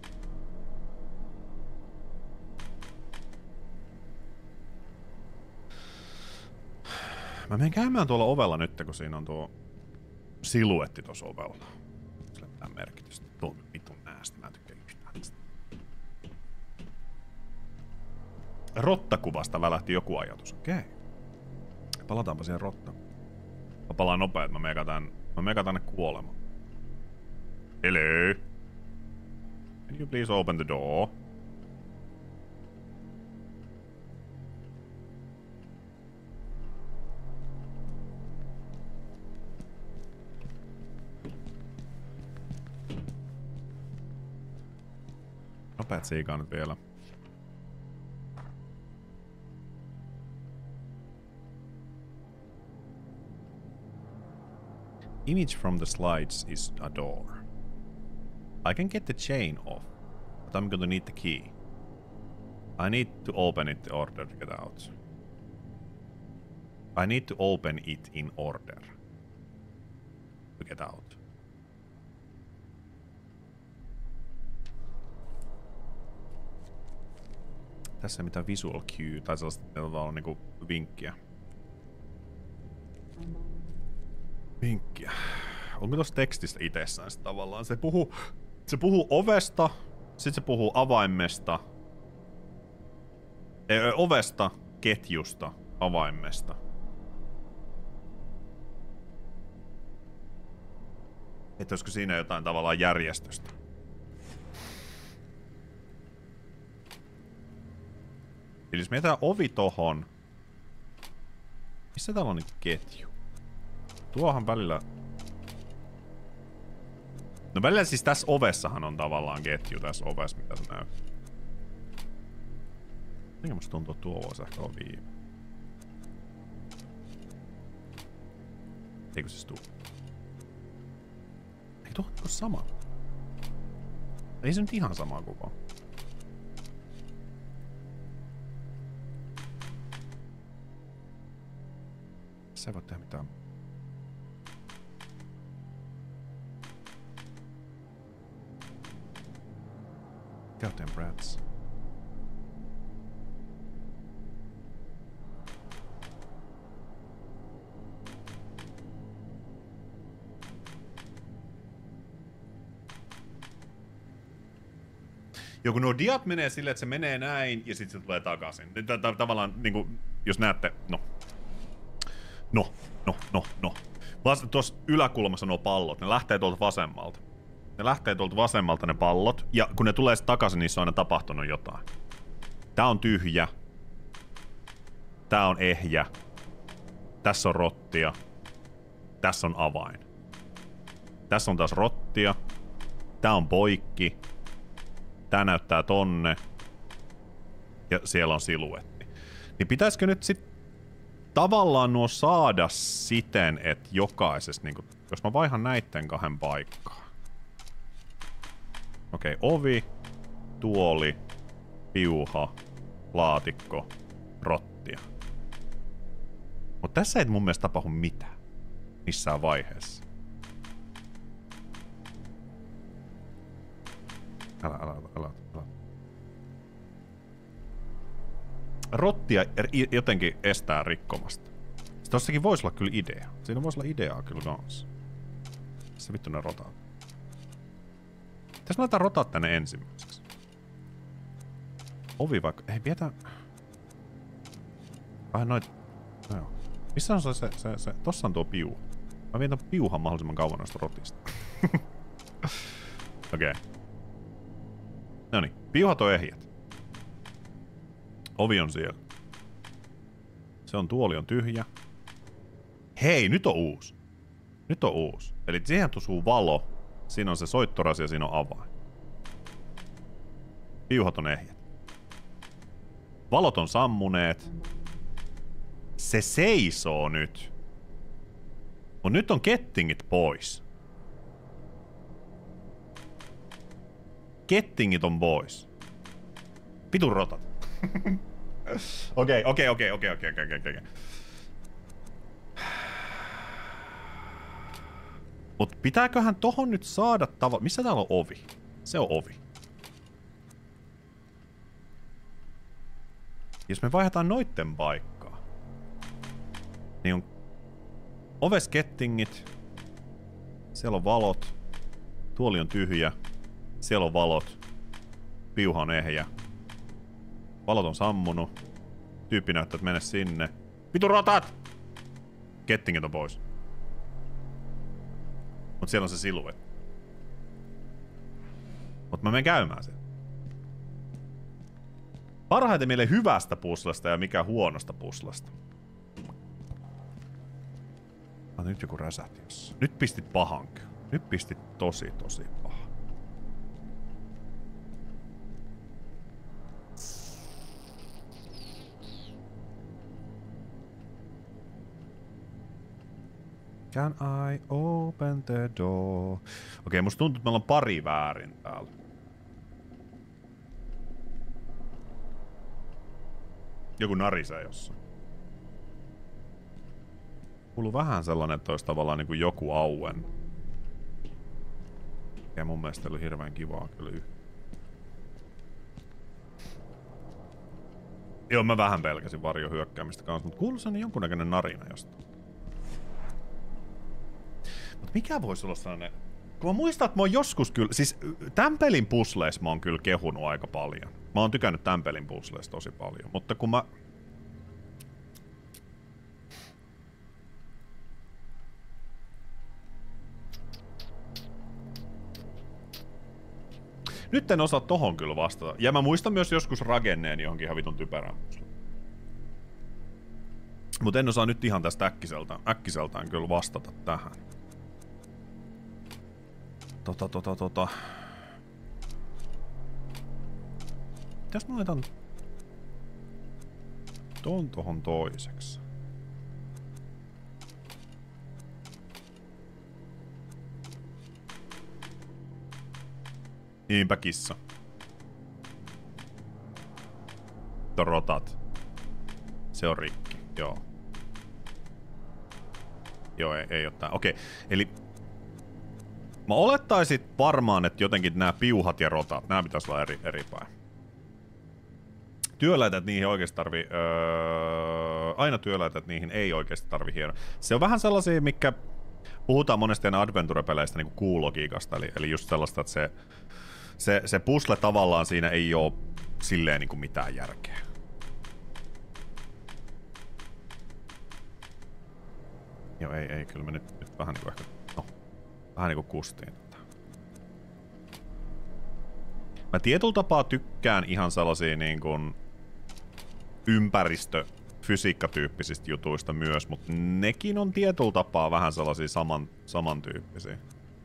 Speaker 1: Mä menen käymään tuolla ovella nyt, kun siinä on tuo siluetti tuossa ovella. Sillä ei mitään merkitystä. Tuo on vitun näästä, mä en tykkää yhtään tästä. Rottakuvasta välähti joku ajatus. Okei. Okay. Palataanpa siihen rottakuvaan. Mä palaan nopeet, mä meikä tän, mä meikä tänne kuolemaan. Hello? Can you please open the door? Nopeat siikaa nyt vielä. Image from the slides is a door. I can get the chain off, but I'm gonna need the key. I need to open it in order to get out. I need to open it in order to get out. Tässä ei mitään visual cue tai sellaista on niinku vinkkiä. Vinkkiä. Onko tuossa tekstistä itsessään se tavallaan? Se puhuu, se puhuu ovesta, sit se puhuu avaimesta. Ei, ovesta, ketjusta, avaimesta. Että olisiko siinä jotain tavallaan järjestystä? Eli jos mietitään ovi tohon. Missä täällä on nyt ketju? Tuohan välillä... No välillä siis tässä ovessahan on tavallaan ketju tässä ovessa, mitä se näyttää. Mikä musta tuntuu, että tuo voisi ehkä olla viime. Eikö siis tuu? Ei tuo ole sama. Ei se nyt ihan sama kuva. Se ei voi tehdä mitään. Goddamn brats. Joku nuo diat menee silleen, että se menee näin ja sitten se tulee takaisin. Tavallaan niinku, jos näette, no. No, no, no, no. Tuossa yläkulmassa nuo pallot, ne lähtee tuolta vasemmalta. Ne lähtee tuolta vasemmalta ne pallot, ja kun ne tulee sitten takaisin, niissä on aina tapahtunut jotain. Tää on tyhjä. Tää on ehjä. Tässä on rottia. Tässä on avain. Tässä on taas rottia. Tää on poikki. Tää näyttää tonne. Ja siellä on siluetti. Niin pitäisikö nyt sit tavallaan nuo saada siten, että jokaisessa, niin kun, jos mä vaihan näitten kahden paikkaa. Okei, okay, ovi, tuoli, piuha, laatikko, rottia. Mut tässä ei mun mielestä tapahdu mitään. Missään vaiheessa. Älä, älä, älä, älä, älä. Rottia jotenkin estää rikkomasta. Sitten tossakin voisi olla kyllä idea. Siinä voisi olla ideaa kyllä kans. Missä vittu ne rotat? Tässä laitetaan rotat tänne ensimmäiseksi. Ovi vaikka... Ei, pidetään... Vähän noit... No joo. Missä on se, se, se, se... Tossa on tuo piuha. Mä vietän piuhan mahdollisimman kauan noista rotista. Okei. Okay. Noniin. Piuhat on ehjät. Ovi on siellä. Se on tuoli on tyhjä. Hei, nyt on uusi. Nyt on uusi. Eli siihen tusuu valo. Siinä on se soittorasi ja siinä on avain. Piuhat on ehjät. Valot on sammuneet. Se seisoo nyt. Mut nyt on kettingit pois. Kettingit on pois. Vitun rotat. Okei, okei, okei, okei, okei, okei, okei. Mut pitääköhän tohon nyt saada tava... Missä täällä on ovi? Se on ovi. Jos me vaihdetaan noitten paikkaa, niin on oves kettingit, siellä on valot, tuoli on tyhjä, siellä on valot, piuha on ehjä, valot on sammunut, tyyppi näyttää, että mene sinne. Vitu rotat! Kettingit on pois. Mut siellä on se siluetti. Mut mä menen käymään sen. Parhaiten meille hyvästä puslasta ja mikä huonosta puslasta. Ah, nyt joku räsähti jossain. Nyt pistit pahan kyllä. Nyt pistit tosi tosi pahan. Can I open the door? Okei, musta tuntuu, että meillä on pari väärin täällä. Joku narisee jossain. Kuuluu vähän sellainen, että olisi tavallaan niin kuin joku auen. Ja mun mielestä oli hirveän kivaa kyllä. Joo, mä vähän pelkäsin varjohyökkäämistä kanssa, mutta kuuluu sellainen jonkunnäköinen narina jostain. Mut mikä voisi olla sellainen... Kun mä muistan, että mä oon joskus kyllä... Siis tämän pelin puzzleissa mä oon kyllä kehunut aika paljon. Mä oon tykännyt tämän pelin puzzleissa tosi paljon, mutta kun mä... Nyt en osaa tohon kyllä vastata. Ja mä muistan myös joskus ragenneen johonkin ihan vitun typerään. Mut en osaa nyt ihan tästä äkkiseltään, äkkiseltään kyllä vastata tähän. Tota, tota, tota... Mitäs mä laitan ton tohon toiseksi? Niinpä kissa. Rotat. Se on rikki, joo. Joo, ei, ei oo tää. Okei, eli... Mä olettaisin varmaan, että jotenkin nämä piuhat ja rotat, nämä pitäisi olla eri, eri päin. Työläitä, että niihin oikeasti tarvii... Öö, aina työläitä, että niihin ei oikeasti tarvii hieno. Se on vähän sellaisia, mikä... Puhutaan monesti aina adventure-peleistä niin kuin Q-logiikasta, eli, eli just sellaista, että se... Se, se puzzle tavallaan siinä ei oo silleen niin kuin mitään järkeä. Joo, ei, ei, kyllä me nyt, nyt vähän niinku ehkä... No, vähän niinku kustiin tätä. Mä tietyllä tapaa tykkään ihan sellaisia niin kuin ympäristö, fysiikkatyyppisistä jutuista myös, mutta nekin on tietyllä tapaa vähän sellaisia saman, samantyyppisiä.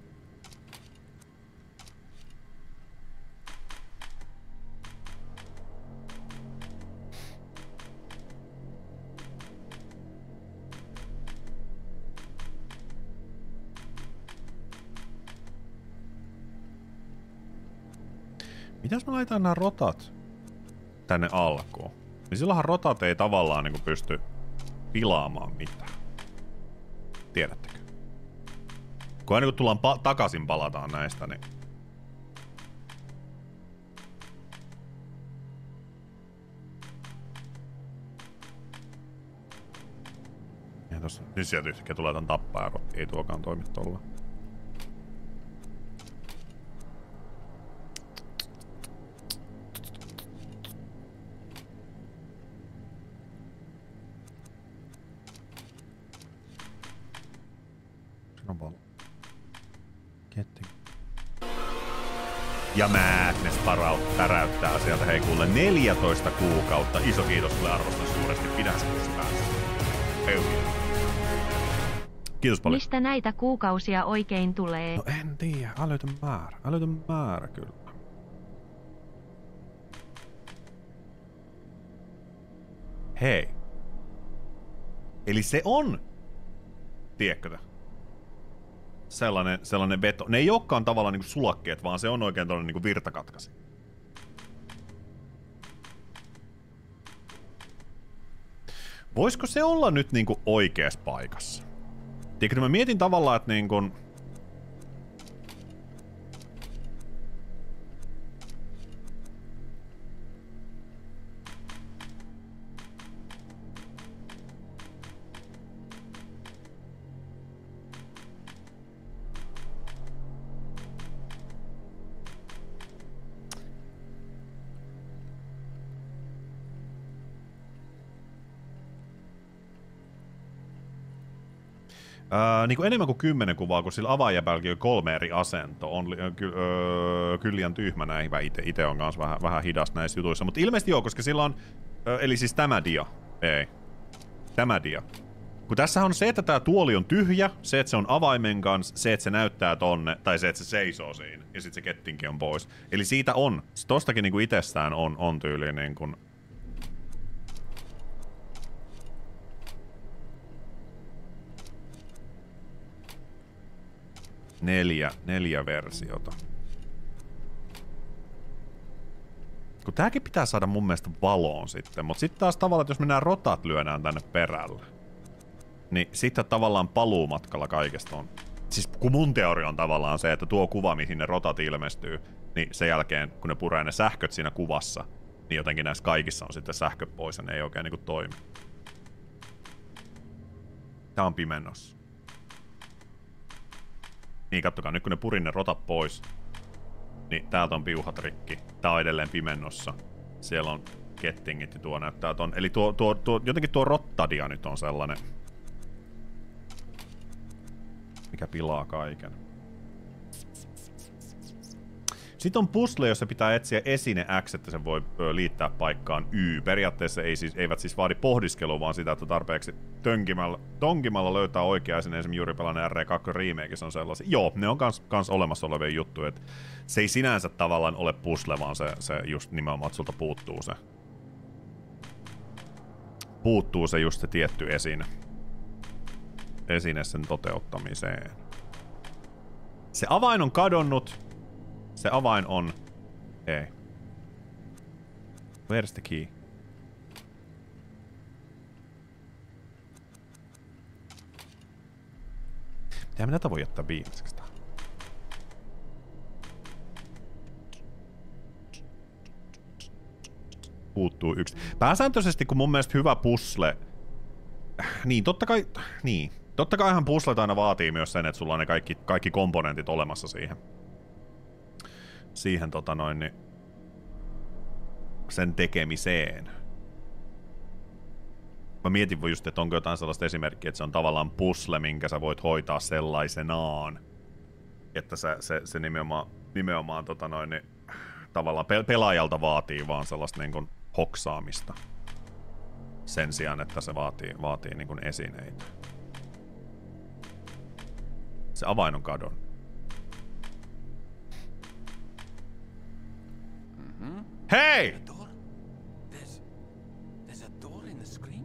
Speaker 1: Mitäs mä laitan nämä rotat tänne alkuun? Niin silloinhan rotat ei tavallaan niinku pysty pilaamaan mitään. Tiedättekö? Kun aina kun tullaan pa takaisin palataan näistä, niin... Ja tossa, nyt sieltä yhtäkkiä tulee tän tappaa ja rotti. Ei tuokaan toimi tollaan. Ja Madness paraut, täräyttää sieltä. Hei kuule, neljätoista kuukautta. Iso kiitos sulle, arvostan suuresti. Pidä se kuusi päässä. Kiitos paljon.
Speaker 4: Mistä näitä kuukausia oikein tulee?
Speaker 1: No en tiedä. Älytön määrä. Älytön määrä kyllä. Hei. Eli se on, tiedätkö sellainen, sellainen veto. Ne ei olekaan tavallaan niinku sulakkeet, vaan se on oikein tällainen niinku virtakatkasi. Voisiko se olla nyt niinku oikeassa paikassa? Tiedätkö, mä mietin tavallaan, että niinku... Öö, niin kuin enemmän kuin kymmenen kuvaa, kun sillä avaajapälki on kolme eri asentoa. On ky, öö, kyllä liian tyhmä näihin. Ite, ite on kanssa vähän, vähän hidas näissä jutuissa. Mutta ilmeisesti joo, koska sillä on... Öö, eli siis tämä dia. Ei. Tämä dia. Kun tässä on se, että tämä tuoli on tyhjä, se, että se on avaimen kanssa, se, että se näyttää tonne, tai se, että se seisoo siinä, ja sitten se kettinkin on pois. Eli siitä on. Tostakin niin kuin itsestään on, on tyyli niin kuin... Neljä, neljä versiota. Kun tääkin pitää saada mun mielestä valoon sitten, mutta sitten taas tavallaan, että jos mennään rotat lyödään tänne perälle, niin sitten tavallaan paluumatkalla kaikesta on. Siis kun mun teoria on tavallaan se, että tuo kuva, mihin ne rotat ilmestyy, niin sen jälkeen, kun ne puree ne sähköt siinä kuvassa, niin jotenkin näissä kaikissa on sitten sähkö pois ja ne ei oikein niinku toimi. Tää on pimennossa. Niin, kattokaa, nyt kun ne purin ne rotat pois, niin täältä on piuhat rikki. Tää on edelleen pimennossa. Siellä on kettingit ja tuo näyttää ton. Eli tuo, tuo, tuo, jotenkin tuo rottadia nyt on sellainen, mikä pilaa kaiken. Sitten on puzzle, jossa pitää etsiä esine X, että sen voi ö, liittää paikkaan Y. Periaatteessa ei siis, eivät siis vaadi pohdiskelua, vaan sitä, että tarpeeksi tönkimällä, tonkimalla löytää oikea esine. Esimerkiksi juuri pelannut R E kaksi Remakeissa on sellaisia. Joo, ne on kans, kans olemassa olevia juttuja. Et se ei sinänsä tavallaan ole puzzle, vaan se, se just nimenomaan, että sulta puuttuu se. Puuttuu se just se tietty esine. Esine sen toteuttamiseen. Se avain on kadonnut. Se avain on... Ei. Where's the key? Mitä minä tätä voi jättää viimeiseksi tähän? Puuttuu yksi. Pääsääntöisesti, kun mun mielestä hyvä puzzle... Niin, totta kai... Niin. Totta kaihan puzzlet aina vaatii myös sen, että sulla on ne kaikki, kaikki komponentit olemassa siihen. Siihen tota noin, niin sen tekemiseen. Mä mietin just, että onko jotain sellaista esimerkkiä, että se on tavallaan puzzle, minkä sä voit hoitaa sellaisenaan. Että se, se, se nimenomaan, nimenomaan tota noin, niin, tavallaan pe pelaajalta vaatii vaan sellaista niin kuin hoksaamista. Sen sijaan, että se vaatii, vaatii niin kuin esineitä. Se avain on kadonnut.
Speaker 2: Hmm?
Speaker 1: Hei!
Speaker 2: A door? There's... There's a door in the screen?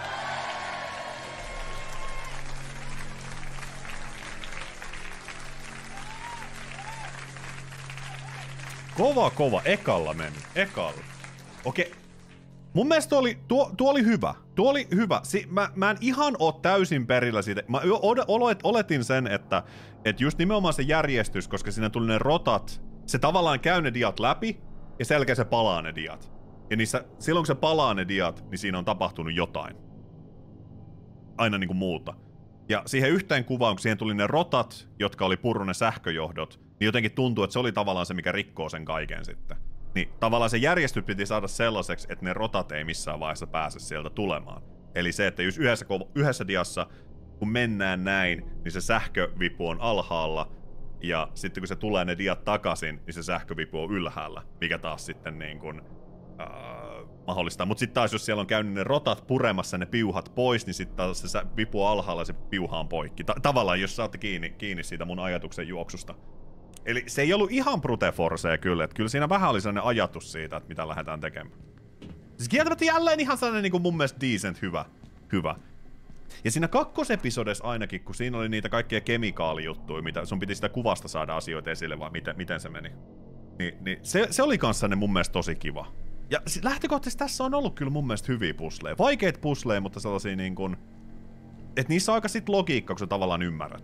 Speaker 1: Kova, kova. Ekalla meni. Ekalla. Okei. Mun mielestä tuo oli, tuo, tuo oli hyvä. Tuo oli hyvä. Si mä, mä en ihan oo täysin perillä siitä. Mä olet, oletin sen, että, että just nimenomaan se järjestys, koska siinä tuli ne rotat, se tavallaan käy ne diat läpi, ja sen jälkeen se palaa ne diat. Ja niissä, silloin kun se palaa ne diat, niin siinä on tapahtunut jotain. Aina niinku muuta. Ja siihen yhteen kuvaan, kun siihen tuli ne rotat, jotka oli purru ne sähköjohdot, niin jotenkin tuntuu, että se oli tavallaan se, mikä rikkoo sen kaiken sitten. Niin tavallaan se järjestys piti saada sellaiseksi, että ne rotat ei missään vaiheessa pääse sieltä tulemaan. Eli se, että jos yhdessä, yhdessä diassa, kun mennään näin, niin se sähkövipu on alhaalla, ja sitten kun se tulee ne diat takaisin, niin se sähkövipu on ylhäällä, mikä taas sitten niin kuin, äh, mahdollistaa. Mutta sitten taas jos siellä on käynyt ne rotat puremassa ne piuhat pois, niin sitten taas se vipu on alhaalla ja se piuha on poikki. Ta- tavallaan jos saatte kiinni, kiinni siitä mun ajatuksen juoksusta. Eli se ei ollut ihan brute forcea kyllä, että kyllä siinä vähän oli sellainen ajatus siitä, että mitä lähdetään tekemään. Siis kieltämättä jälleen ihan sellainen niin kuin mun mielestä decent hyvä. hyvä. Ja siinä kakkosepisodessa ainakin, kun siinä oli niitä kaikkia kemikaalijuttuja, mitä sun piti sitä kuvasta saada asioita esille, vai miten, miten se meni. Ni, niin se, se oli kanssa ne mun mielestä tosi kiva. Ja lähtökohtaisesti tässä on ollut kyllä mun mielestä hyviä pusleja. Vaikeita pusleja, mutta sellaisia niin kuin... Että niissä on aika sit logiikka, kun sä tavallaan ymmärrät.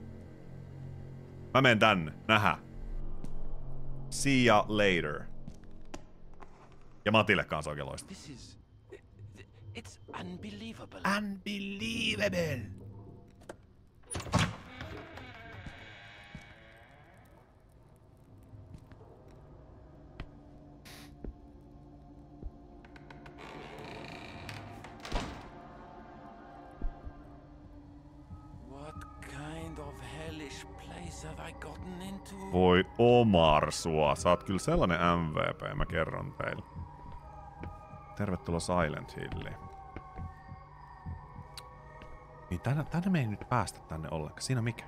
Speaker 1: Mä menen tänne. Nähä. See ya later. Ja Matille kanssa oikein loista.
Speaker 2: This is... It's unbelievable.
Speaker 1: Unbelievable.
Speaker 2: What kind of hellish place have I gotten into?
Speaker 1: Voi Omar sua. Sä oot kyllä sellainen M V P, mä kerron teille. Tervetuloa Silent Hilliin. Niin tänne, tänne me ei nyt päästä tänne ollenkaan. Siinä mikä?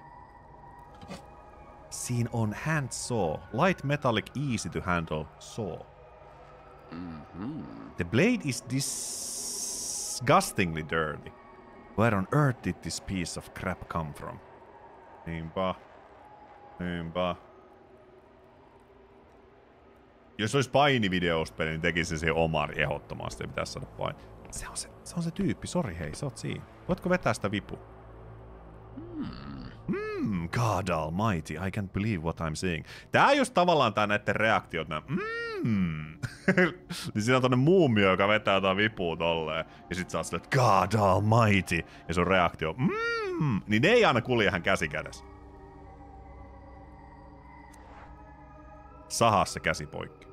Speaker 1: Siinä on hand saw. Light metallic easy to handle saw.
Speaker 2: Mm-hmm.
Speaker 1: The blade is disgustingly dirty. Where on earth did this piece of crap come from? Niinpä. Niinpä. Jos olisi painivideosta peli, niin tekisi se siihen Omar ehdottomasti. Pitäisi saada paini. Se on se, se on se tyyppi. Sori hei, sä oot siinä. Voitko vetää sitä vipu? Hmm. Hmm, God almighty, I can't believe what I'm seeing. Tää on just tavallaan tää näitten reaktiot. Nää, mm. Niin siinä on tonne muumio, joka vetää jotain vipua tolleen. Ja sit sä oot silleen, God almighty. Ja sun reaktio, mm. Niin ne ei aina kulje ihan käsi kädessä. Sahaa se käsi poikki.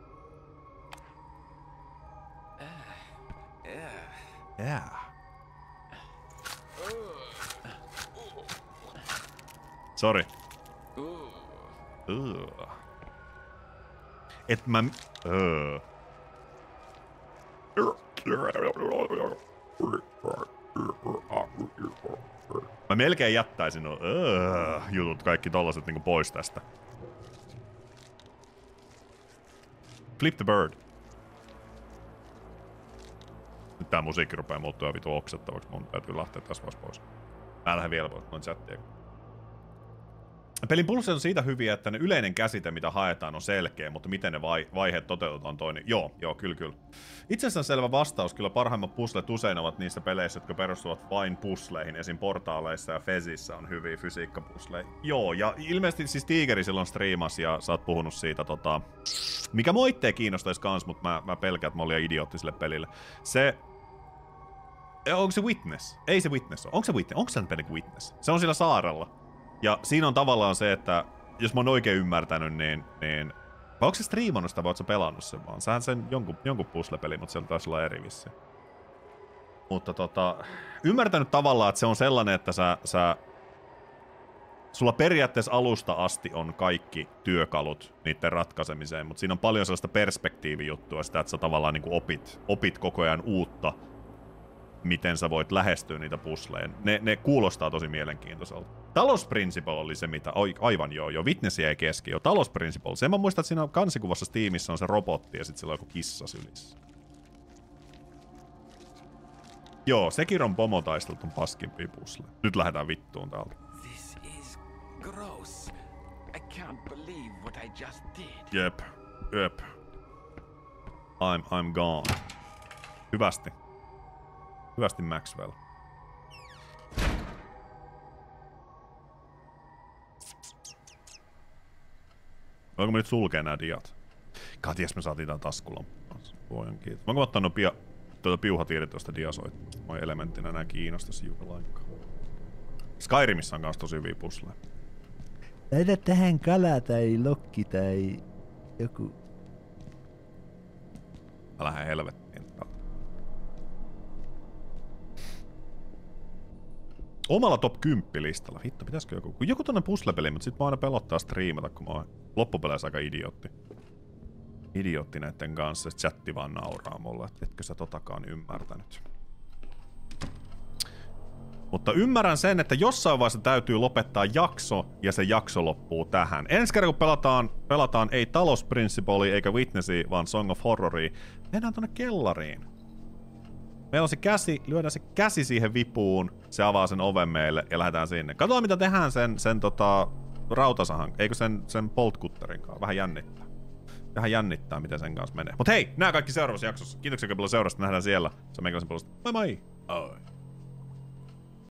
Speaker 1: Yeah. Sori. Uh. Et mä... Uh. Mä melkein jättäisin nuo uh, jutut kaikki tollaset niinku pois tästä. Flip the bird. Nyt tää musiikki rupee muuttua vitu oksettavaksi. Mun täytyy lähteä tässä vaiheessa pois. Mä lähden vielä pois noin chattia. Pelin pulsseet on siitä hyviä, että ne yleinen käsite, mitä haetaan, on selkeä, mutta miten ne vai- vaiheet toteutetaan toinen. Joo, joo, kyllä, kyllä. Itsessään selvä vastaus, kyllä parhaimmat puzzlet usein ovat niissä peleissä, jotka perustuvat vain puzzleihin. Esim. Portaaleissa ja Fezissä on hyviä fysiikkapusleja. Joo, ja ilmeisesti siis Tigeri silloin striimasi ja sä oot puhunut siitä tota... Mikä mua itteen kiinnostaisi kans, mutta mä, mä pelkään, että mä olin idiootti sille pelille. Se... Onko se Witness? Ei se Witness ole. Onko se Witness? Onko se peli Witness? Se on sillä saarella. Ja siinä on tavallaan se, että jos mä oon oikein ymmärtänyt, niin... niin vai onko se striimannut sitä, vai oot sä pelannut sen vaan? Sähän sen jonkun, jonkun puzzle-peli, mutta siellä taisi olla eri vissiin. Mutta tota... Ymmärtänyt tavallaan, että se on sellainen, että sä... sä sulla periaatteessa alusta asti on kaikki työkalut niiden ratkaisemiseen, mutta siinä on paljon sellaista perspektiivijuttua, sitä, että sä tavallaan niin kuin opit, opit koko ajan uutta, miten sä voit lähestyä niitä puzzleja. Ne, ne kuulostaa tosi mielenkiintoiselta. Talos Principle oli se, mitä... Aivan joo, joo. Witness jäi keski. Jo, Talos Principle. Sen mä muistan, että siinä kansikuvassa Steamissa on se robotti ja sit sillä on joku kissa sylissä. Joo, Sekiron pomotaistelut on paskimpia puzzle. Nyt lähdetään vittuun täältä.
Speaker 2: This is gross. I can't believe what I just did.
Speaker 1: Jep, jep. I'm, I'm gone. Hyvästi. Hyvästi Maxwell. Voinko me nyt sulkea nää diat? Katies me saatiin tää taskulamppua. Voin kiitos. Voinko ottaa noin pia... tuota piuhatiedot tuosta diasoittaa? Moi elementtinä nää kiinnostaisi juuri lainkaan. Skyrimissä on kans tosi hyviä puzzleja.
Speaker 5: Laita tähän kala tai lokki tai joku.
Speaker 1: Mä lähden helvettiin. Omalla top kymmenen listalla. Hitto, pitäisikö joku... Joku tonne puzzle-peli, mutta sit mä aina pelottaa striimata, kun mä oon loppupeleissä aika idiootti. Idiootti näitten kanssa, sit chatti vaan nauraa mulle, että etkö sä totakaan ymmärtänyt. Mutta ymmärrän sen, että jossain vaiheessa täytyy lopettaa jakso, ja se jakso loppuu tähän. Ensi kerran kun pelataan, pelataan ei Talos Principle eikä Witnessia, vaan Song of Horroria, mennään tonne kellariin. Meillä on se käsi, lyödään se käsi siihen vipuun, se avaa sen oven meille ja lähdetään sinne. Katsotaan mitä tehdään sen, sen tota, rautasahan, eikö sen, sen poltkutterin kanssa, vähän jännittää. Vähän jännittää, miten sen kanssa menee. Mut hei, nää kaikki seuraavassa jaksossa. Kiitoksia paljon seurasta, nähdään siellä. Se on meikäläisen puolesta. Moi moi! Oi.